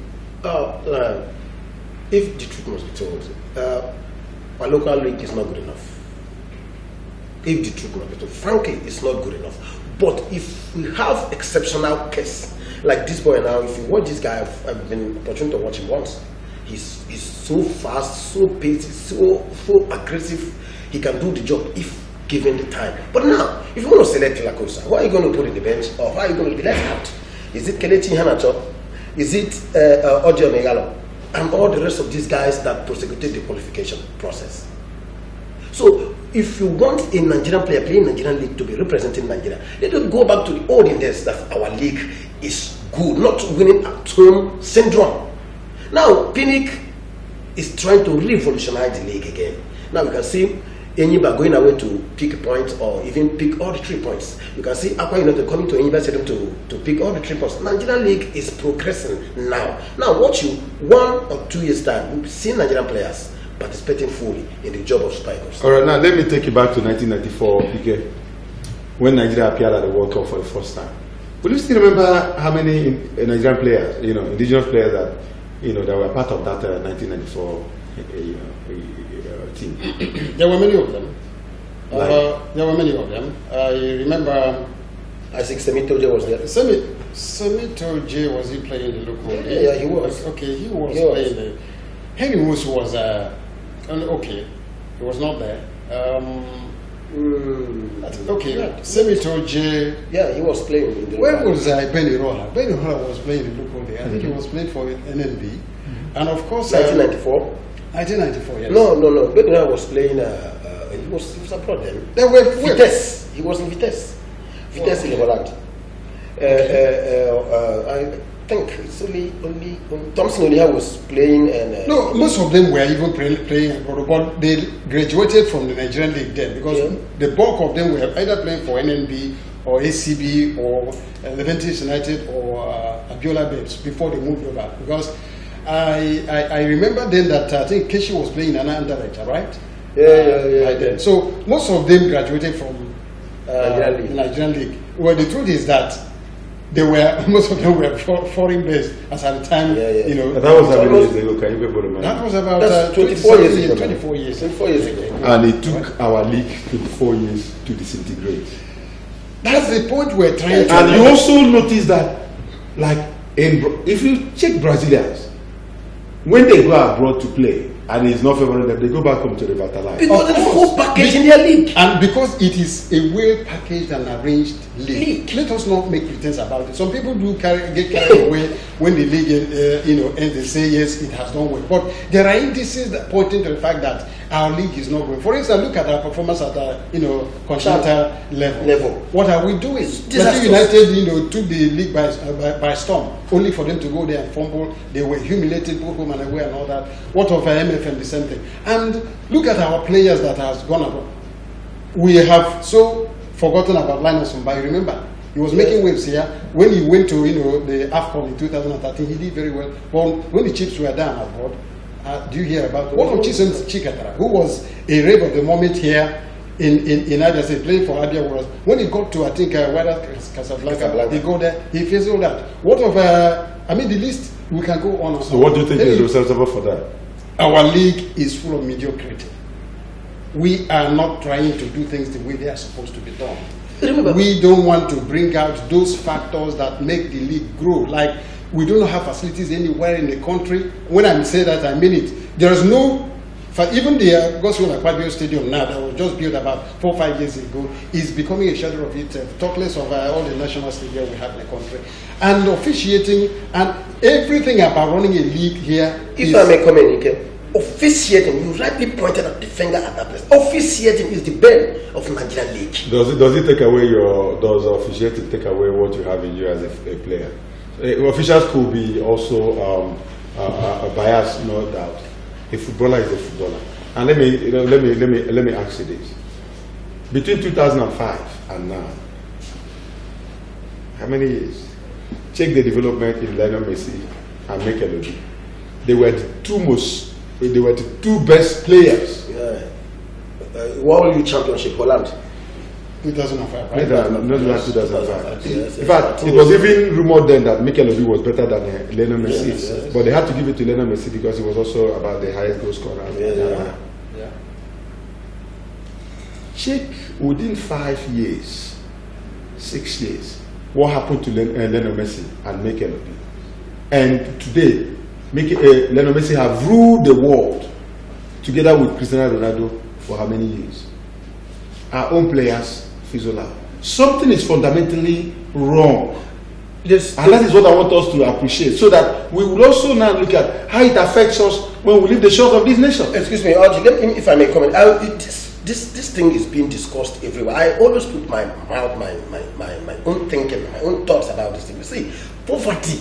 If the truth must be told, our local league is not good enough. If the truth must be told, frankly, it's not good enough. But if we have exceptional case like this boy now, if you watch this guy, I've been opportunity to watch him once. He's so fast, so pacey, so aggressive. He can do the job if given the time. But now, if you want to select Lacosa, who are you going to put in the bench, or who are you going to be left out? Is it Kelechi Iheanacho? Is it Ojo Megalo? And all the rest of these guys that prosecuted the qualification process. So, if you want a Nigerian player playing Nigerian league to be representing Nigeria, let us go back to the old index that our league is good, not winning at home syndrome. Now, Pinnick is trying to revolutionize the league again. Now, you can see Enyimba going away to pick a point or even pick all the 3 points. You can see Akwa United coming to Enyimba Stadium to pick all the 3 points. Nigerian league is progressing now. Now, watch you 1 or 2 years time, we'll see Nigerian players participating fully in the job of Super Eagles. All right, now let me take you back to 1994, PK, when Nigeria appeared at the World Cup for the first time. Will you still remember how many Nigerian players, indigenous players that, that were part of that 1994 team? There were many of them. There were many of them. I remember. I think Semitoje was there. Semitoje, was he playing the local? Yeah, he was. Okay, he was playing the. Henry Woods was okay. He was not there. Okay, yeah. Semitoje. Yeah, he was playing in the. Where was Benny Roha? Benny Roha was playing the local there. I think he was playing for NNB. And of course, 1994. 1994, yes. No. Benny Roha was playing. He was abroad then. There were Vitesse. He was in Vitesse. Vitesse in Holland. I think it's only Thompson Oliha was playing and no, most of them were even playing abroad, but they graduated from the Nigerian league then because the bulk of them were either playing for NNB or ACB or Leventis United or Abiola Babes before they moved over. Because I remember then that I think Keshi was playing in an underwriter, right? Yeah. Then. So most of them graduated from Nigerian league. Well, the truth is that most of them were foreign based as at the time. That was how many years ago? Can you people remember? That was about 24 years ago. 24 years ago. And it took our league 24 years to disintegrate. That's the point we're trying to. And you also notice that, like, if you check Brazilians, when they go abroad to play, and it's not favorable, they go back home to revitalize. Because of the full package in their league. And because it is a well packaged and arranged league. Let us not make pretense about it. Some people do get carried away when the league ends. They say yes, it has done well. But there are indices that pointing to the fact that our league is not going. For instance, look at our performance at continental level. What are we doing? Manchester United, took the league by storm, only for them to go there and fumble. They were humiliated, both home and away, and all that. What of MFM? The same thing. And look at our players that has gone abroad. We have so forgotten about Linus Mbai. Remember, he was making waves here when he went to the AFCON in 2013. He did very well. Well, when the chips were down abroad. Do you hear about one of Chisom Chikatara, who was a rave of the moment here in Abia State, playing for Abia Warriors? When he got to, I think, Casablanca, he go there, he faced all that. What of, the list, we can go on. So what do you think is responsible for that? Our league is full of mediocrity. We are not trying to do things the way they are supposed to be done. We don't want to bring out those factors that make the league grow, like we don't have facilities anywhere in the country. When I say that, I mean it. There is no, even the Gospel Aquadio Stadium now that was just built about 4 or 5 years ago is becoming a shadow of itself. Talk less of all the national stadiums we have in the country. And officiating and everything about running a league here. If I may come in, okay? Officiating, you rightly pointed at the finger at that place. Officiating is the bane of Nigerian league. Does it take away does officiating take away what you have in you as a player? Officials could be also a bias, no doubt. A footballer is a footballer. And let me ask you this: between 2005 and now, how many years? Check the development in Lionel Messi and Mikel Obi. They were the two best players. World Youth Championship, Holland. 2005, right? Not like 2005. In fact, it was even rumored then that Mikel Obi was better than Lionel Messi. Yes. But they had to give it to Lionel Messi because he was also about the highest goal scorer. Yeah. Check within 5 years, 6 years, what happened to Lionel Messi and Mikel Obi. And today, Lionel Messi have ruled the world together with Cristiano Ronaldo for how many years? Our own players fizzle out. Something is fundamentally wrong. Yes, and that is what I want us to appreciate, so that we will also now look at how it affects us when we leave the shores of this nation. Excuse me, Audrey, if I may comment. This thing is being discussed everywhere. I always put my mouth, my own thinking, my own thoughts about this thing. You see, poverty.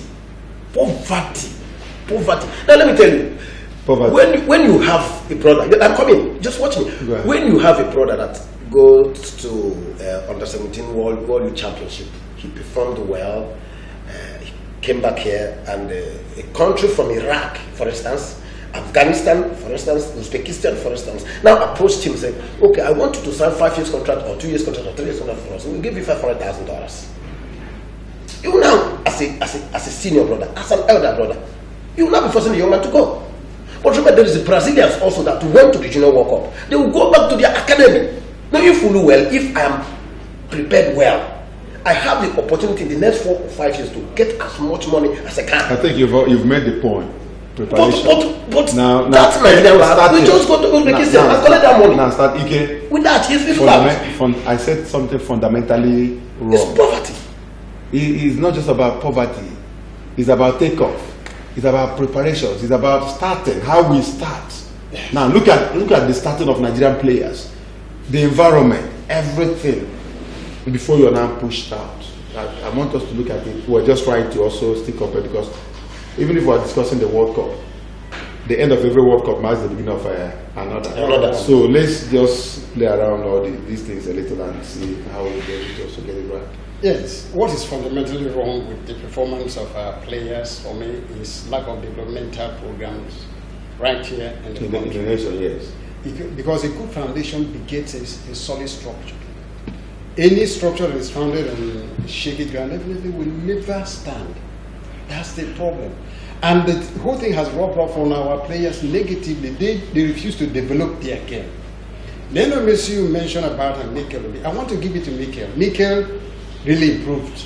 Now let me tell you, when you have a brother, I'm coming, just watch me. When you have a brother that goes to under 17 World Championship, he performed well, he came back here, and a country from Iraq, for instance, Afghanistan, for instance, Uzbekistan, for instance, now approached him saying, okay, I want you to sign 5 years contract or 2 years contract or 3 years contract for us. We'll give you $500,000. You now, as a senior brother, as an elder brother, you will not be forcing the young man to go. But remember, there is the Brazilians also that went to the Junior World Cup. They will go back to their academy. Now, if you know well, if I am prepared well, I have the opportunity in the next 4 or 5 years to get as much money as I can. I think you've made the point. Preparation. But now that's my idea. We just go to Uzbekistan and collect that money. Now start Ike. With that, I said something fundamentally wrong. It's poverty. It's not just about poverty. It's about takeoff. It's about preparations. It's about starting. How we start. Now look at the starting of Nigerian players. The environment, everything, before you are now pushed out. I want us to look at it. We're just trying to also stick up because even if we're discussing the World Cup, the end of every World Cup marks the beginning of another. So let's just play around all these things a little and see how we get to also get it right. Yes, what is fundamentally wrong with the performance of our players for me is lack of developmental programs right here in the country. Nation, yes. Because a good foundation begets a solid structure. Any structure that is founded on shaky ground definitely will never stand. That's the problem. And the whole thing has rubbed off on our players negatively. They refuse to develop their game. Lionel Messi, you mentioned about and Mikel. I want to give it to Mikel. Mikel really improved,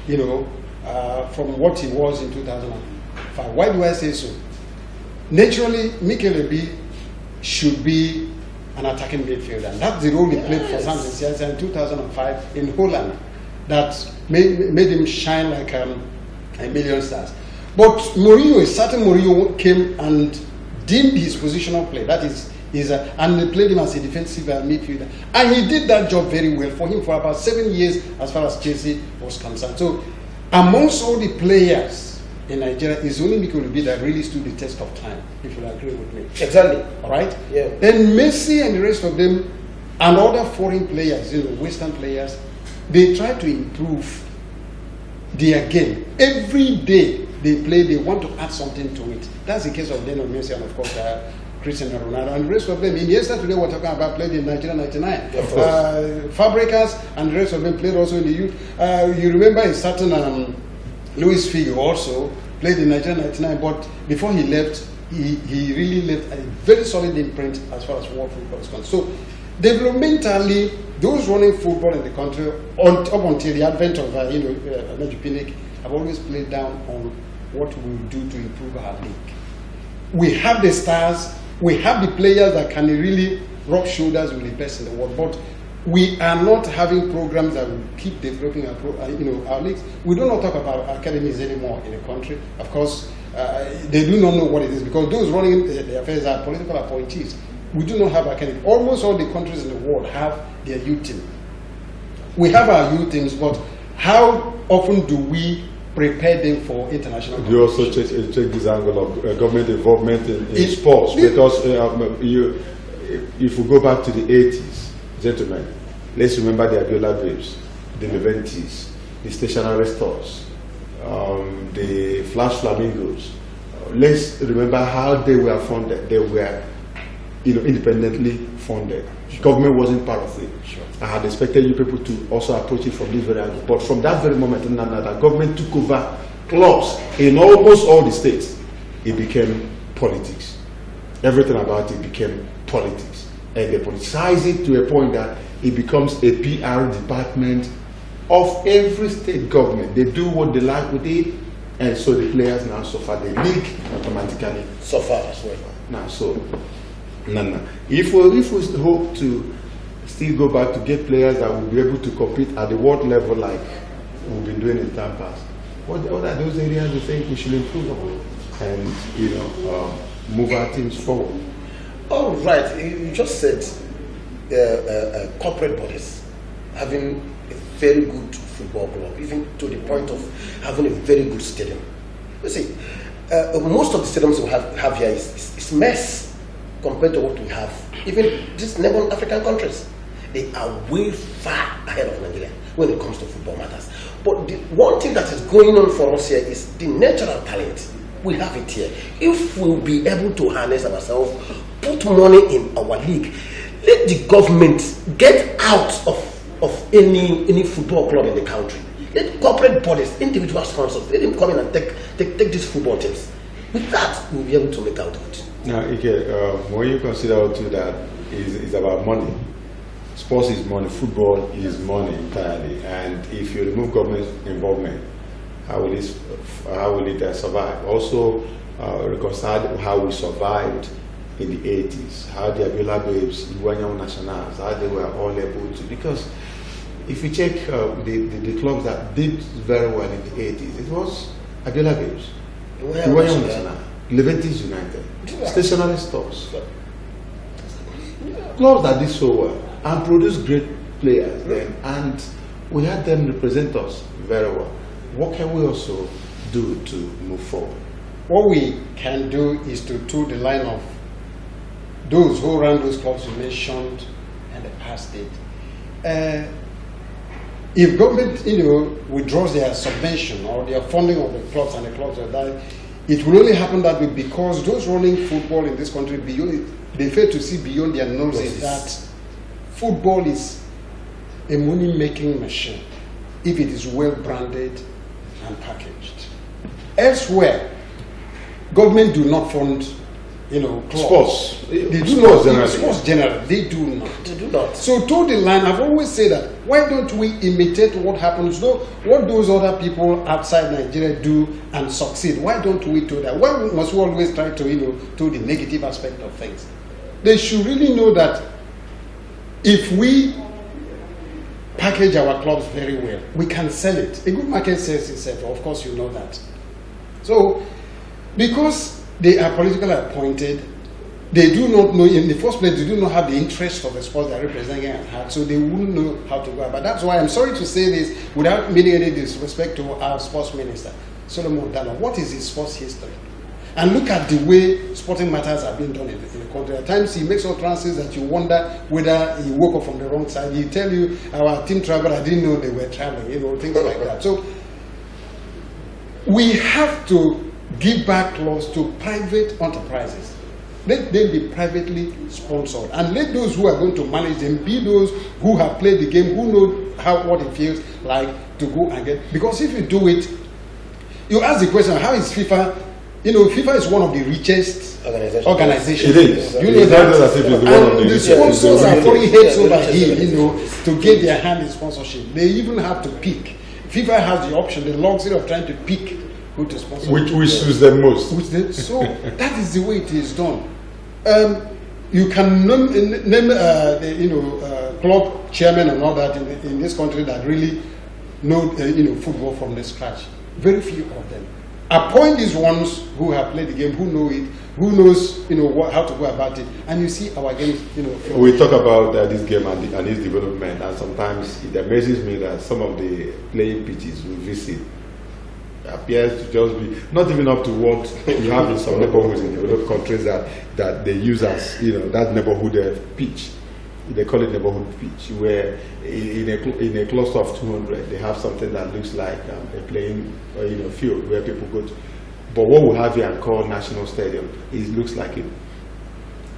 from what he was in 2005. Why do I say so? Naturally, Mikel Obi should be an attacking midfielder. And that's the role he played for Saint-Etienne in 2005 in Holland. That made him shine like a million stars. But Mourinho, a certain Mourinho came and dimmed his positional play. That is, and they played him as a defensive midfielder. And he did that job very well for him for about 7 years as far as Chelsea was concerned. So amongst all the players in Nigeria, it's only Mikel Obi that really stood the test of time, if you agree with me. Exactly. All right? Yeah. Then Messi and the rest of them and other foreign players, Western players, they try to improve their game. Every day they play, they want to add something to it. That's the case of Lionel Messi and of course Cristiano Ronaldo and the rest of them. In yesterday today we're talking about played in Nigeria 99. Fabregas and the rest of them played also in the youth. You remember a certain Luis Figo also played in Nigeria 99, but before he left, he really left a very solid imprint as far as world football is concerned. So developmentally, those running football in the country up until the advent of Meju Pinnick have always played down on what we will do to improve our league. We have the stars, we have the players that can really rub shoulders with the best in the world, but we are not having programs that will keep developing our leagues. We do not talk about academies anymore in the country. Of course, they do not know what it is because those running the affairs are political appointees. We do not have academy. Almost all the countries in the world have their youth team. We have our youth teams, but how often do we prepare them for international You also check this angle of government involvement in sports because if we go back to the 80s, gentlemen, let's remember the Abiola Babes, the Leventis, the stationary stores, the Flash Flamingos. Let's remember how they were funded. They were independently funded. Government wasn't part of it. Sure. I had expected you people to also approach it from this very angle. But from that very moment, the government took over clubs in almost all the states. It became politics. Everything about it became politics. And they politicize it to a point that it becomes a PR department of every state government. They do what they like with it, and so the players now suffer. The league automatically suffer as well. Now, so, if we hope to still go back to get players that will be able to compete at the world level like we've been doing in time past, what are those areas you think we should improve on and move our teams forward? All right, you just said corporate bodies having a very good football club, even to the point of having a very good stadium. You see, most of the stadiums we have here is mess compared to what we have. Even these neighboring African countries, they are way far ahead of Nigeria when it comes to football matters. But the one thing that is going on for us here is the natural talent. We have it here. If we'll be able to harness ourselves, put money in our league, let the government get out of any football club in the country. Let corporate bodies, individual sponsors, let them come in and take these football teams. With that, we'll be able to make out of it. Now, Ike, when you consider too that is about money, sports is money, football is money entirely, and if you remove government involvement, how will it survive? Also, reconcile how we survived in the 80s, how the Abiola Babes, Iwanyan Nationals, how they were all able to, because if you check the clubs that did very well in the 80s, it was Abiola Babes, Iwanyan National, Leventis United, stationary stores, clubs that did so well and produced great players then, and we had them represent us very well. What can we also do to move forward? What we can do is to toe the line of those who run those clubs you mentioned and the past date. If government, withdraws their subvention or their funding of the clubs and the clubs are dying, it will only happen that way because those running football in this country, they fail to see beyond their noses that football is a money-making machine if it is well branded and packaged. Elsewhere, government do not fund, clubs. Sports. They do not. Sports generally, they do not. They do not. So to the line, I've always said that why don't we imitate what happens, what those other people outside Nigeria do and succeed? Why don't we do that? Why must we always try to, to the negative aspect of things? They should really know that if we package our clubs very well, we can sell it. A good market sells itself. Of course, you know that. So, because they are politically appointed, they do not know, in the first place, they do not have the interest of the sports they are representing at heart, so they wouldn't know how to go about. That's why I'm sorry to say this without meaning any disrespect to our sports minister, Solomon Dalon. What is his sports history? And look at the way sporting matters are being done in the country. At times he makes utterances that you wonder whether he woke up from the wrong side. He tell you, our team traveled, I didn't know they were traveling, things like that. So we have to give back clubs to private enterprises. Let them be privately sponsored, and let those who are going to manage them be those who have played the game, who know what it feels like to go and get. Because if you do it, you ask the question, how is FIFA? FIFA is one of the richest organizations. It is. You know that. And the sponsors are throwing heads over here, to get their hand in sponsorship. They even have to pick. FIFA has the option, the luxury of trying to pick who to sponsor. Which suits them most. So that is the way it is done. You can name club chairman and all that in this country that really know football from the scratch. Very few of them. Appoint these ones who have played the game, who know it, who knows how to go about it, and you see our games. We talk about this game and its development, and sometimes it amazes me that some of the playing pitches we visit appears to just be not even up to what you have in some neighborhoods in developed countries that they use as that neighborhood pitch. They call it neighborhood pitch, where in a cluster of 200 they have something that looks like a playing field where people go to. But what we have here called National Stadium, it looks like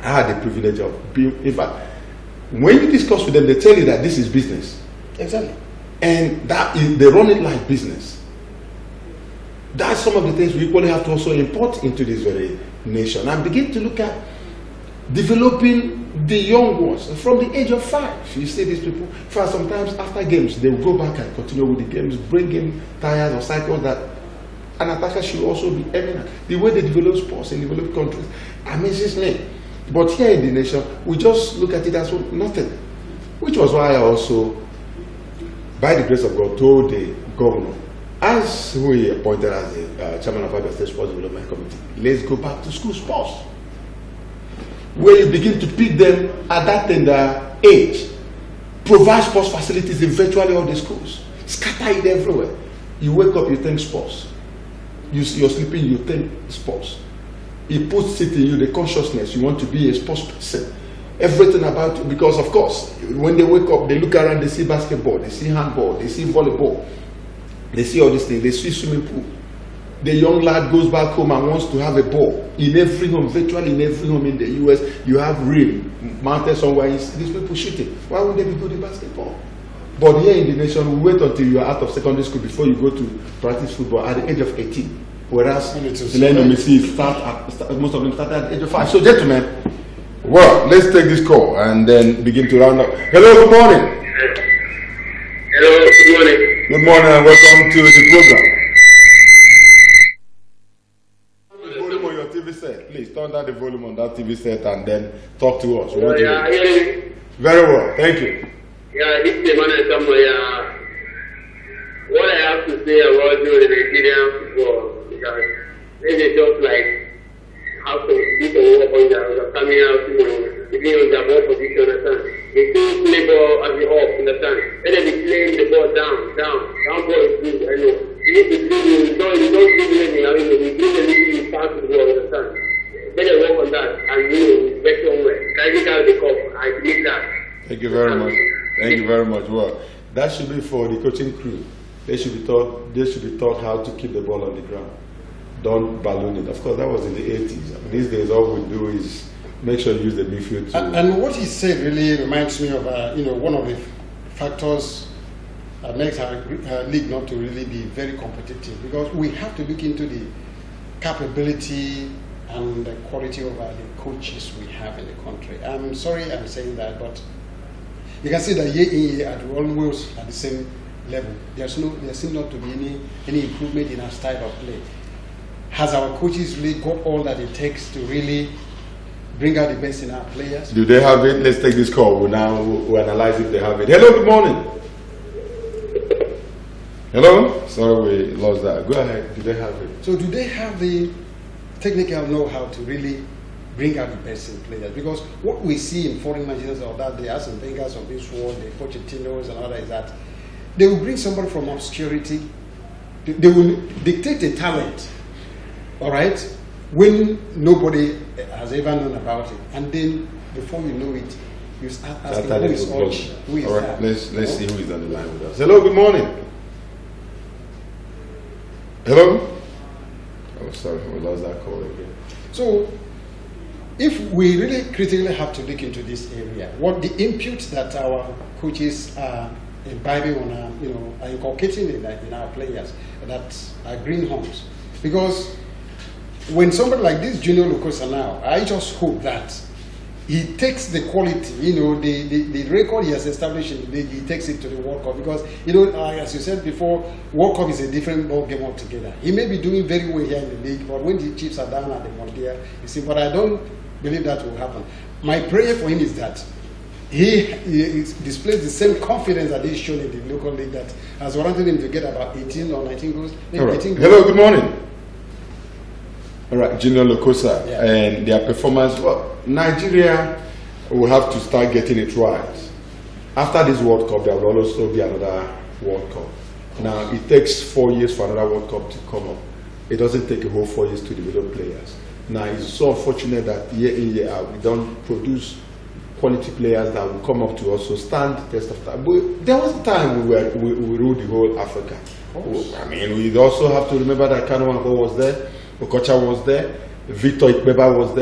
I had the privilege of being, in fact, when you discuss with them, they tell you that this is business. Exactly. And that is, they run it like business. That's some of the things we equally have to also import into this very nation and begin to look at developing the young ones from the age of 5. You see these people, for sometimes after games, they will go back and continue with the games, bring in tires or cycles that an attacker should also be eminent. The way they develop sports in developed countries amazes me. But here in the nation, we just look at it as nothing. Which was why I also, by the grace of God, told the governor, as we appointed as the chairman of Abia State Sports Development Committee, let's go back to school sports. Where you begin to pick them at that tender age. Provide sports facilities in virtually all the schools. Scatter it everywhere. You wake up, you think sports. You're sleeping, you think sports. It puts it in you, the consciousness, you want to be a sports person. Everything about you, because of course, when they wake up, they look around, they see basketball, they see handball, they see volleyball, they see all these things, they see swimming pool. The young lad goes back home and wants to have a ball. In every home, virtually in every home in the US, you have rim mounted somewhere, you see these people shooting. Why would they be good at basketball? But here in the nation, we wait until you are out of secondary school before you go to practice football at the age of 18. Whereas most of them started at the age of 5. So gentlemen, well, let's take this call and then begin to round up. Hello, good morning. Hello, good morning. Good morning and welcome to the program. The volume on your TV set. Please turn down the volume on that TV set and then talk to us. Very well, thank you. Yeah, this is Emmanuel Samuel. What I have to say about the Nigerian football, because they just like how to do the work on the coming out, beginning on the ball position, understand? They still play ball as the off, understand? Then they play the ball down ball is good, I know. You need to do, you don't do anything, I mean, you do the little pass to the ball, understand? Then they work on that, and get somewhere. Carry out the cup, I believe that. Thank you very much. Thank you very much. Well, that should be for the coaching crew. They should be taught how to keep the ball on the ground. Don't balloon it. Of course, that was in the 80s. These days, all we do is make sure you use the midfield to... And what he said really reminds me of, one of the factors that makes our league not to really be very competitive, because we have to look into the capability and the quality of the coaches we have in the country. I'm sorry I'm saying that, but you can see that year in, year out, we're almost at the same level. There seems not to be any improvement in our style of play. Has our coaches really got all that it takes to really bring out the best in our players? Do they have it? Let's take this call. We'll analyze if they have it. Hello, good morning. Hello? Sorry, we lost that. Go ahead. Do they have it? So do they have the technical know-how to really bring out the best in players? Because what we see in foreign managers or that they have some thinkers of this world, the Pochettinos and others, is that they will bring somebody from obscurity. They will dictate a talent, all right, when nobody has ever known about it. And then before you know it, you start asking who is Ochi? Who is that? Let's see who is on the line with us. Hello, good morning. Hello? Oh, sorry, we lost that call again. So, if we really critically have to look into this area, what the input that our coaches are imbibing on, are inculcating in our players that are green homes, because when somebody like this Junior Lukosa now, I just hope that he takes the quality, the record he has established in the league, he takes it to the World Cup, because, as you said before, World Cup is a different ball game altogether. He may be doing very well here in the league, but when the chips are down at the Mondial, you see, but I don't believe that will happen. My prayer for him is that he displays the same confidence that he's shown in the local league that has warranted him to get about 18 or 19 goals. All right. Hello, good morning. All right, Junior Lukosa, and their performance. Well, Nigeria will have to start getting it right. After this World Cup, there will also be another World Cup. Now, it takes 4 years for another World Cup to come up. It doesn't take a whole 4 years to develop players. Now, it's so unfortunate that year in, year out, we don't produce quality players that will come up to also stand the test of time. But there was a time we ruled the whole Africa. I mean, we also have to remember that Kanu Wangbo was there, Okocha was there, Victor Ikbeba was there,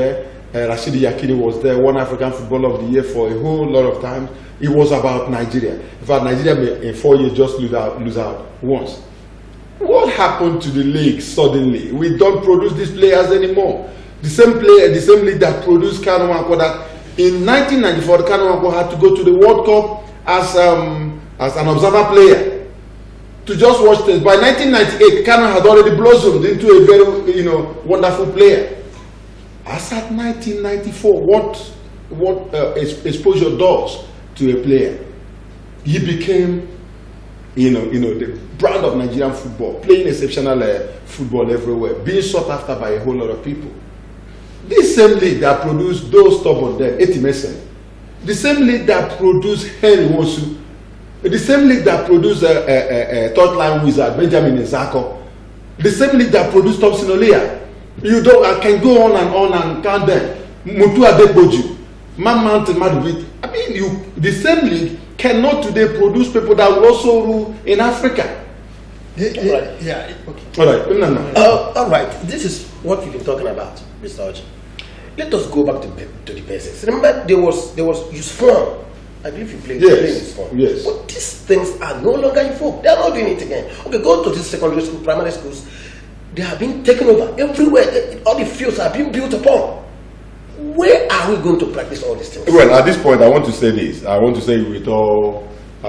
Rashidi Yakini was there, won African Footballer of the Year for a whole lot of times. It was about Nigeria. In fact, Nigeria may in 4 years just lose out once. What happened to the league suddenly? We don't produce these players anymore. The same player, the same league that produced Kanu Nwankwo, that in 1994, Kanu Nwankwo had to go to the World Cup as an observer player to just watch things. By 1998, Kanu had already blossomed into a very, wonderful player. As at 1994, what exposure does to a player, he became, the brand of Nigerian football, playing exceptional football everywhere, being sought after by a whole lot of people. This same league that produced those stubborn there, Etimesen, the same league that produced Henry Nwosu, the same league that produced third line wizard Benjamin Ezako, the same league that produced Thompson Olia. I can go on and count them. Mutu Adeboju, Mount Madrid. I mean, the same league cannot today produce people that will also rule in Africa. Okay. All right. All right. This is what we've been talking about, Mr. Oji. Let us go back to the basics. Remember, there was use form. I believe you played this form. Yes. But these things are no longer in vogue. They are not doing it again. Okay, go to these secondary school, primary schools. They have been taken over everywhere. All the fields are being built upon. Where are we going to practice all these things? Well, at this point, I want to say this. I want to say with all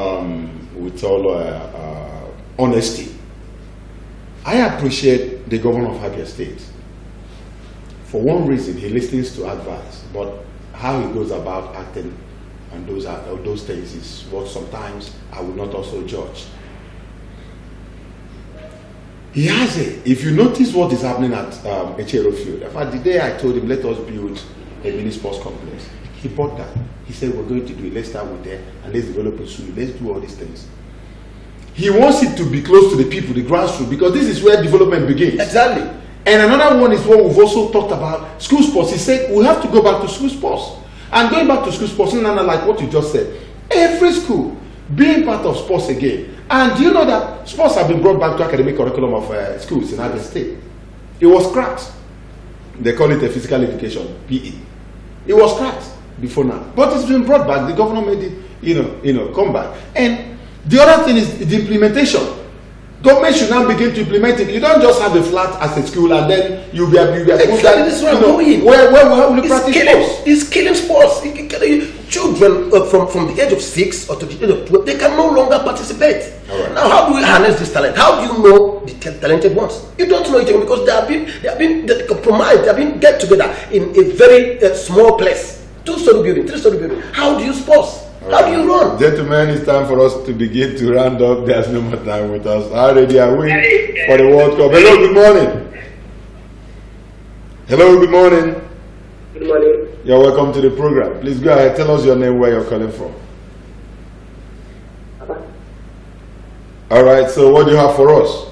honesty, I appreciate the governor of Abia State. For one reason, he listens to advice, but how he goes about acting and those things is what sometimes I will not also judge. He has it. If you notice what is happening at Echero Field, in fact, the day I told him, let us build a mini sports complex, he bought that. He said, we're going to do it. Let's start with that and let's develop a school. Let's do all these things. He wants it to be close to the people, the grassroots, because this is where development begins. Exactly. And another one is what we've also talked about, school sports. He said, we have to go back to school sports. And going back to school sports, like what you just said, every school being part of sports again. And do you know that sports have been brought back to academic curriculum of schools in Abia State? It was scrapped. They call it a physical education, PE. It was scrapped before now. But it's been brought back. The governor made it, come back. And the other thing is the implementation. Government should now begin to implement it. You don't just have a flat as a school and then you'll be exactly, this is where I'm going. Where will you practice sports? It's killing sports. Children from the age of 6 or to the age of 12, they can no longer participate. Right. Now, how do we harness this talent? How do you know the talented ones? You don't know it because they have been compromised. They have been get together in a very small place. 2-story building, 3-story building. How do you sports? How do you run? Gentlemen, it's time for us to begin to round up. There's no more time with us. How ready are we for the World Cup? Hello, good morning. Hello, good morning. Good morning. You're welcome to the program. Please go ahead. Tell us your name, where you're calling from. All right, so what do you have for us?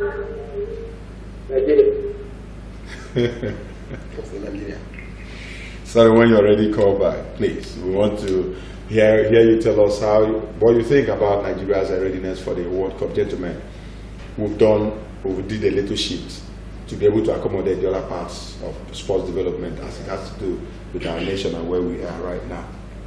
Nigeria. Sorry, when you're ready, call back, please. We want to hear you tell us what you think about Nigeria's readiness for the World Cup. Gentlemen, we did a little shift to be able to accommodate the other parts of sports development as it has to do with our nation and where we are right now.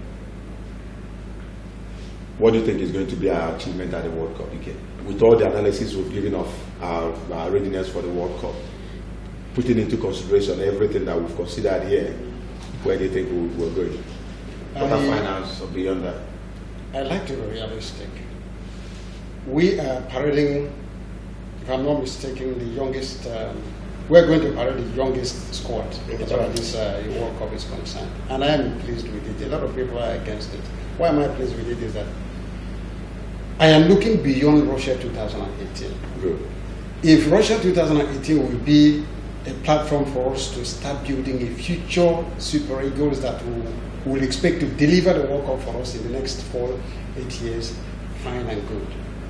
What do you think is going to be our achievement at the World Cup again? With all the analysis we've given of our readiness for the World Cup, putting into consideration everything that we've considered here, where do you think we're going? Quarterfinals or beyond that? I like to be realistic. We are parading, if I'm not mistaken, the youngest, we're going to parade the youngest squad as far as this World Cup is concerned. And I am pleased with it. A lot of people are against it. Why am I pleased with it is that I am looking beyond Russia 2018. Good. If Russia 2018 will be a platform for us to start building a future Super Eagles that will expect to deliver the World Cup for us in the next 4-8 years, fine and good.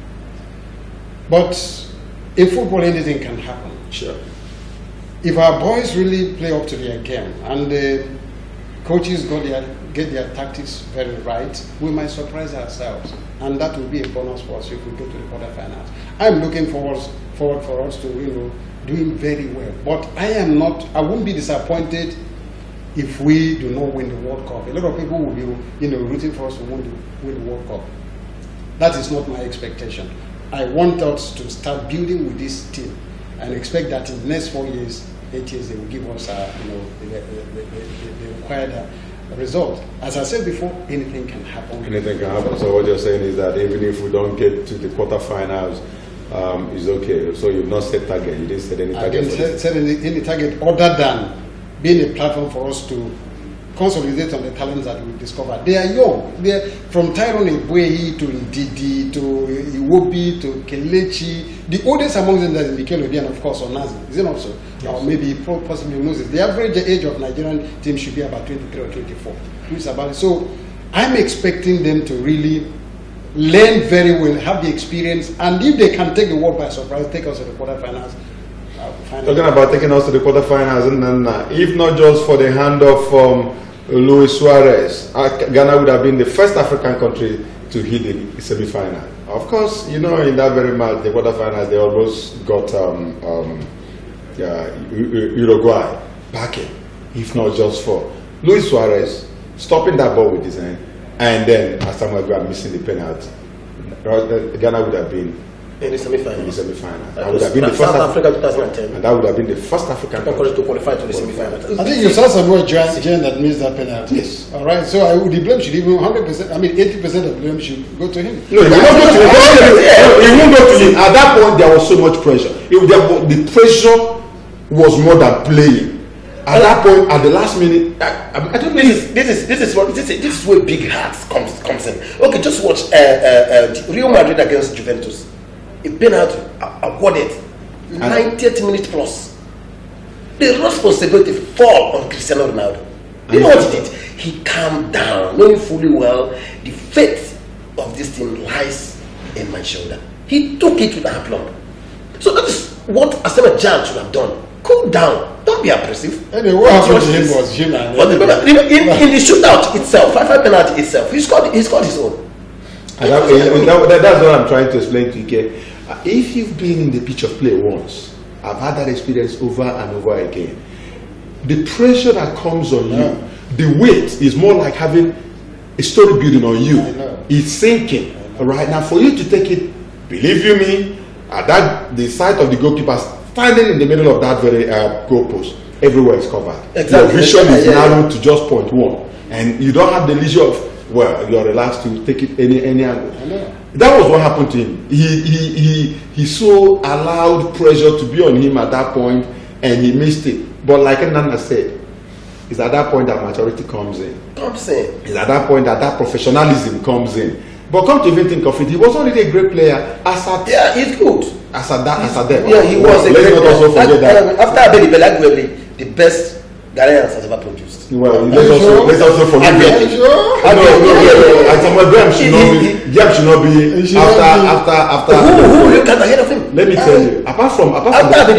But in football, anything can happen. Sure. If our boys really play up to their game and the coaches get their tactics very right, we might surprise ourselves. And that will be a bonus for us if we go to the quarterfinals. I'm looking forward for us to, doing very well. But I won't be disappointed if we do not win the World Cup. A lot of people will be, rooting for us to win the World Cup. That is not my expectation. I want us to start building with this team and expect that in the next 4 years, 8 years, they will give us, the required result. As I said before, anything can happen. Anything can happen. So what you're saying is that even if we don't get to the quarterfinals, it's okay. So you've not set target. You didn't set any target. I didn't set any target other than being a platform for us to consolidate on the talents that we discovered. They are young. They're from Tyrone Ebweyi to Ndidi to Iwobi to Kelechi. The oldest among them is Mikel Obi and of course Onazi. Is it not so? Yes. Or maybe possibly Moses. The average age of Nigerian team should be about 23 or 24. Which is about it. So I'm expecting them to really learn very well, have the experience, and if they can take the world by surprise, take us to the quarterfinals. Talking about taking us to the quarterfinals, and then if not just for the hand of Luis Suarez, Ghana would have been the first African country to hit the semi-final. Of course, in that very match, the quarterfinals, they almost got Uruguay backing, if not just for Luis Suarez stopping that ball with his hand, and then Asamoah Gyan missing the penalty. Ghana would have been in the semi-final. That would have been the first South Africa 2010. And that would have been the first African country to qualify to the semi-final. I think you saw Samuel Gyan that missed that penalty. Yes. All right. So the blame should even 100%. I mean, 80% of the blame should go to him. No, it won't go to him. It won't go to him. At that point, there was so much pressure. The pressure was more than playing. At that point, at the last minute, I don't know. This is where big hearts comes in. Okay, just watch Real Madrid against Juventus. A penalty awarded 90th minute plus. The responsibility fall on Cristiano Ronaldo. You know what he did? He calmed down, knowing fully well the fate of this thing lies in my shoulder. He took it with aplomb. So that is what Asamoah Gyan should have done. Cool down. Don't be aggressive. Anyway, what happened to him was him and in the shootout itself, 5-5 penalty itself, he scored his own. And that's what I'm trying to explain to you. If you've been in the pitch of play once, I've had that experience over and over again. The pressure that comes on you, the weight is more like having a story building on you. It's sinking. Right now, for you to take it, believe you me, the sight of the goalkeeper standing in the middle of that very goalpost, everywhere is covered. Exactly. Your vision is narrowed to just point one, and you don't have the leisure of you're relaxed to take it any angle. That was what happened to him. He so allowed pressure to be on him at that point, and he missed it. But like Nana said, it's at that point that maturity comes in. It's at that point that professionalism comes in. But come to even think of it, he was already a great player. He's good. As a depth. Yeah, he was a great player. Also forget that. After Abedi Belagweli, the best Ghanaians has ever produced. Well, let's also forget that. Asamoah Gyan should not be after. Who you got ahead of him? Let me tell you. Apart from do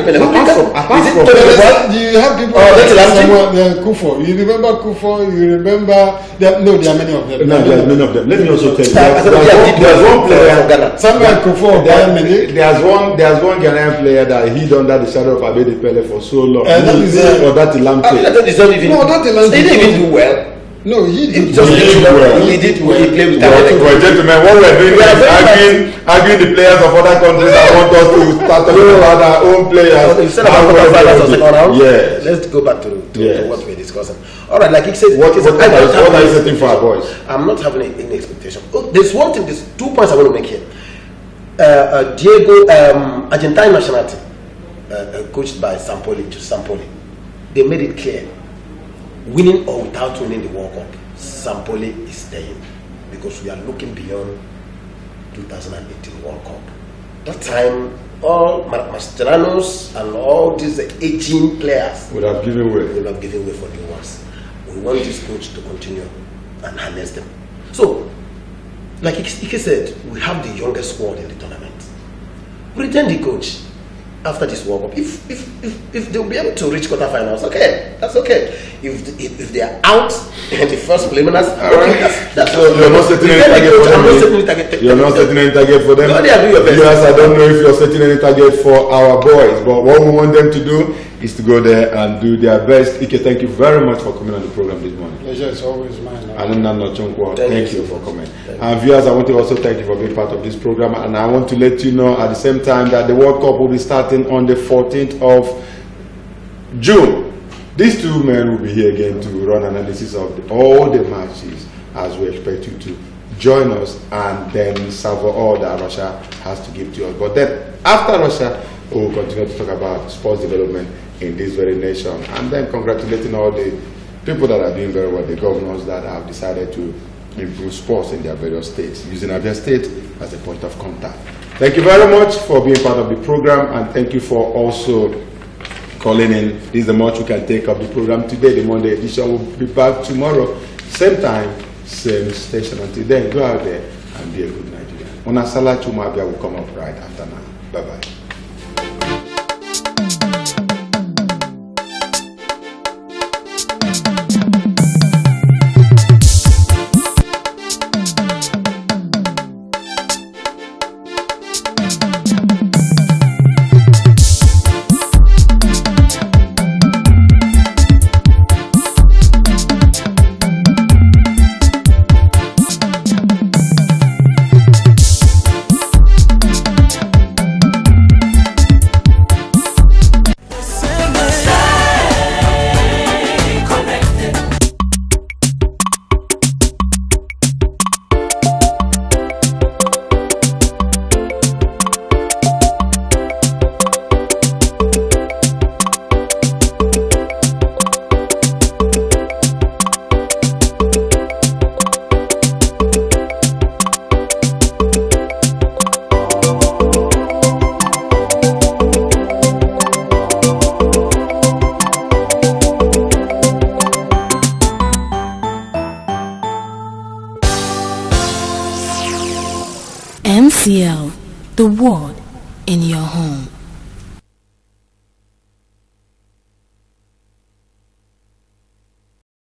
you have people like Kufo? You remember Kufo? You remember? There are many of them. No, there are many of them. Let me also tell you. There's one player. Samuel Kufo. There's one Ghanaian player that hid under the shadow of Abedi Pele for so long. Or that Lamte. He didn't even do well. No, he did. He did well. He played with well, gentlemen, what we're doing is arguing the players of other countries that want us to start talking about our own players. You said about second round? Yeah. Let's go back to what we're discussing. All right, like he said, what are you setting for our boys? I'm not having any expectation. There's one thing, there's 2 points I want to make here. Diego, Argentine nationality, coached by Sampoli. They made it clear, winning or without winning the World Cup, Sampoli is staying because we are looking beyond 2018 World Cup. That time, all Mascherano's and all these 18 players would have given way. For the ones. We want this coach to continue and harness them. So, like Ike said, we have the youngest squad in the tournament. Return the coach after this World Cup. If they'll be able to reach quarterfinals, okay, that's okay. If they are out in the first preliminaries, that's so you're not setting any target for them. You're not setting any target for them. Yes, I don't know if you're setting any target for our boys, but what we want them to do is to go there and do their best. Ike, thank you very much for coming on the program this morning. Pleasure is always mine. Thank you for coming. And viewers, I want to also thank you for being part of this program. And I want to let you know at the same time that the World Cup will be starting on the 14th of June. These two men will be here again to run analysis of all the matches, as we expect you to join us and then savor all that Russia has to give to us. But then after Russia, we will continue to talk about sports development in this very nation, and then congratulating all the people that are doing very well, the governors that have decided to improve sports in their various states, using Abia State as a point of contact. Thank you very much for being part of the program, and thank you for also calling in. This is the much we can take of the program today. The Monday edition will be back tomorrow, same time, same station. Until then, go out there and be a good Nigerian. Onasala Chumabia will come up right after now. Bye-bye. MCL, the word in your home.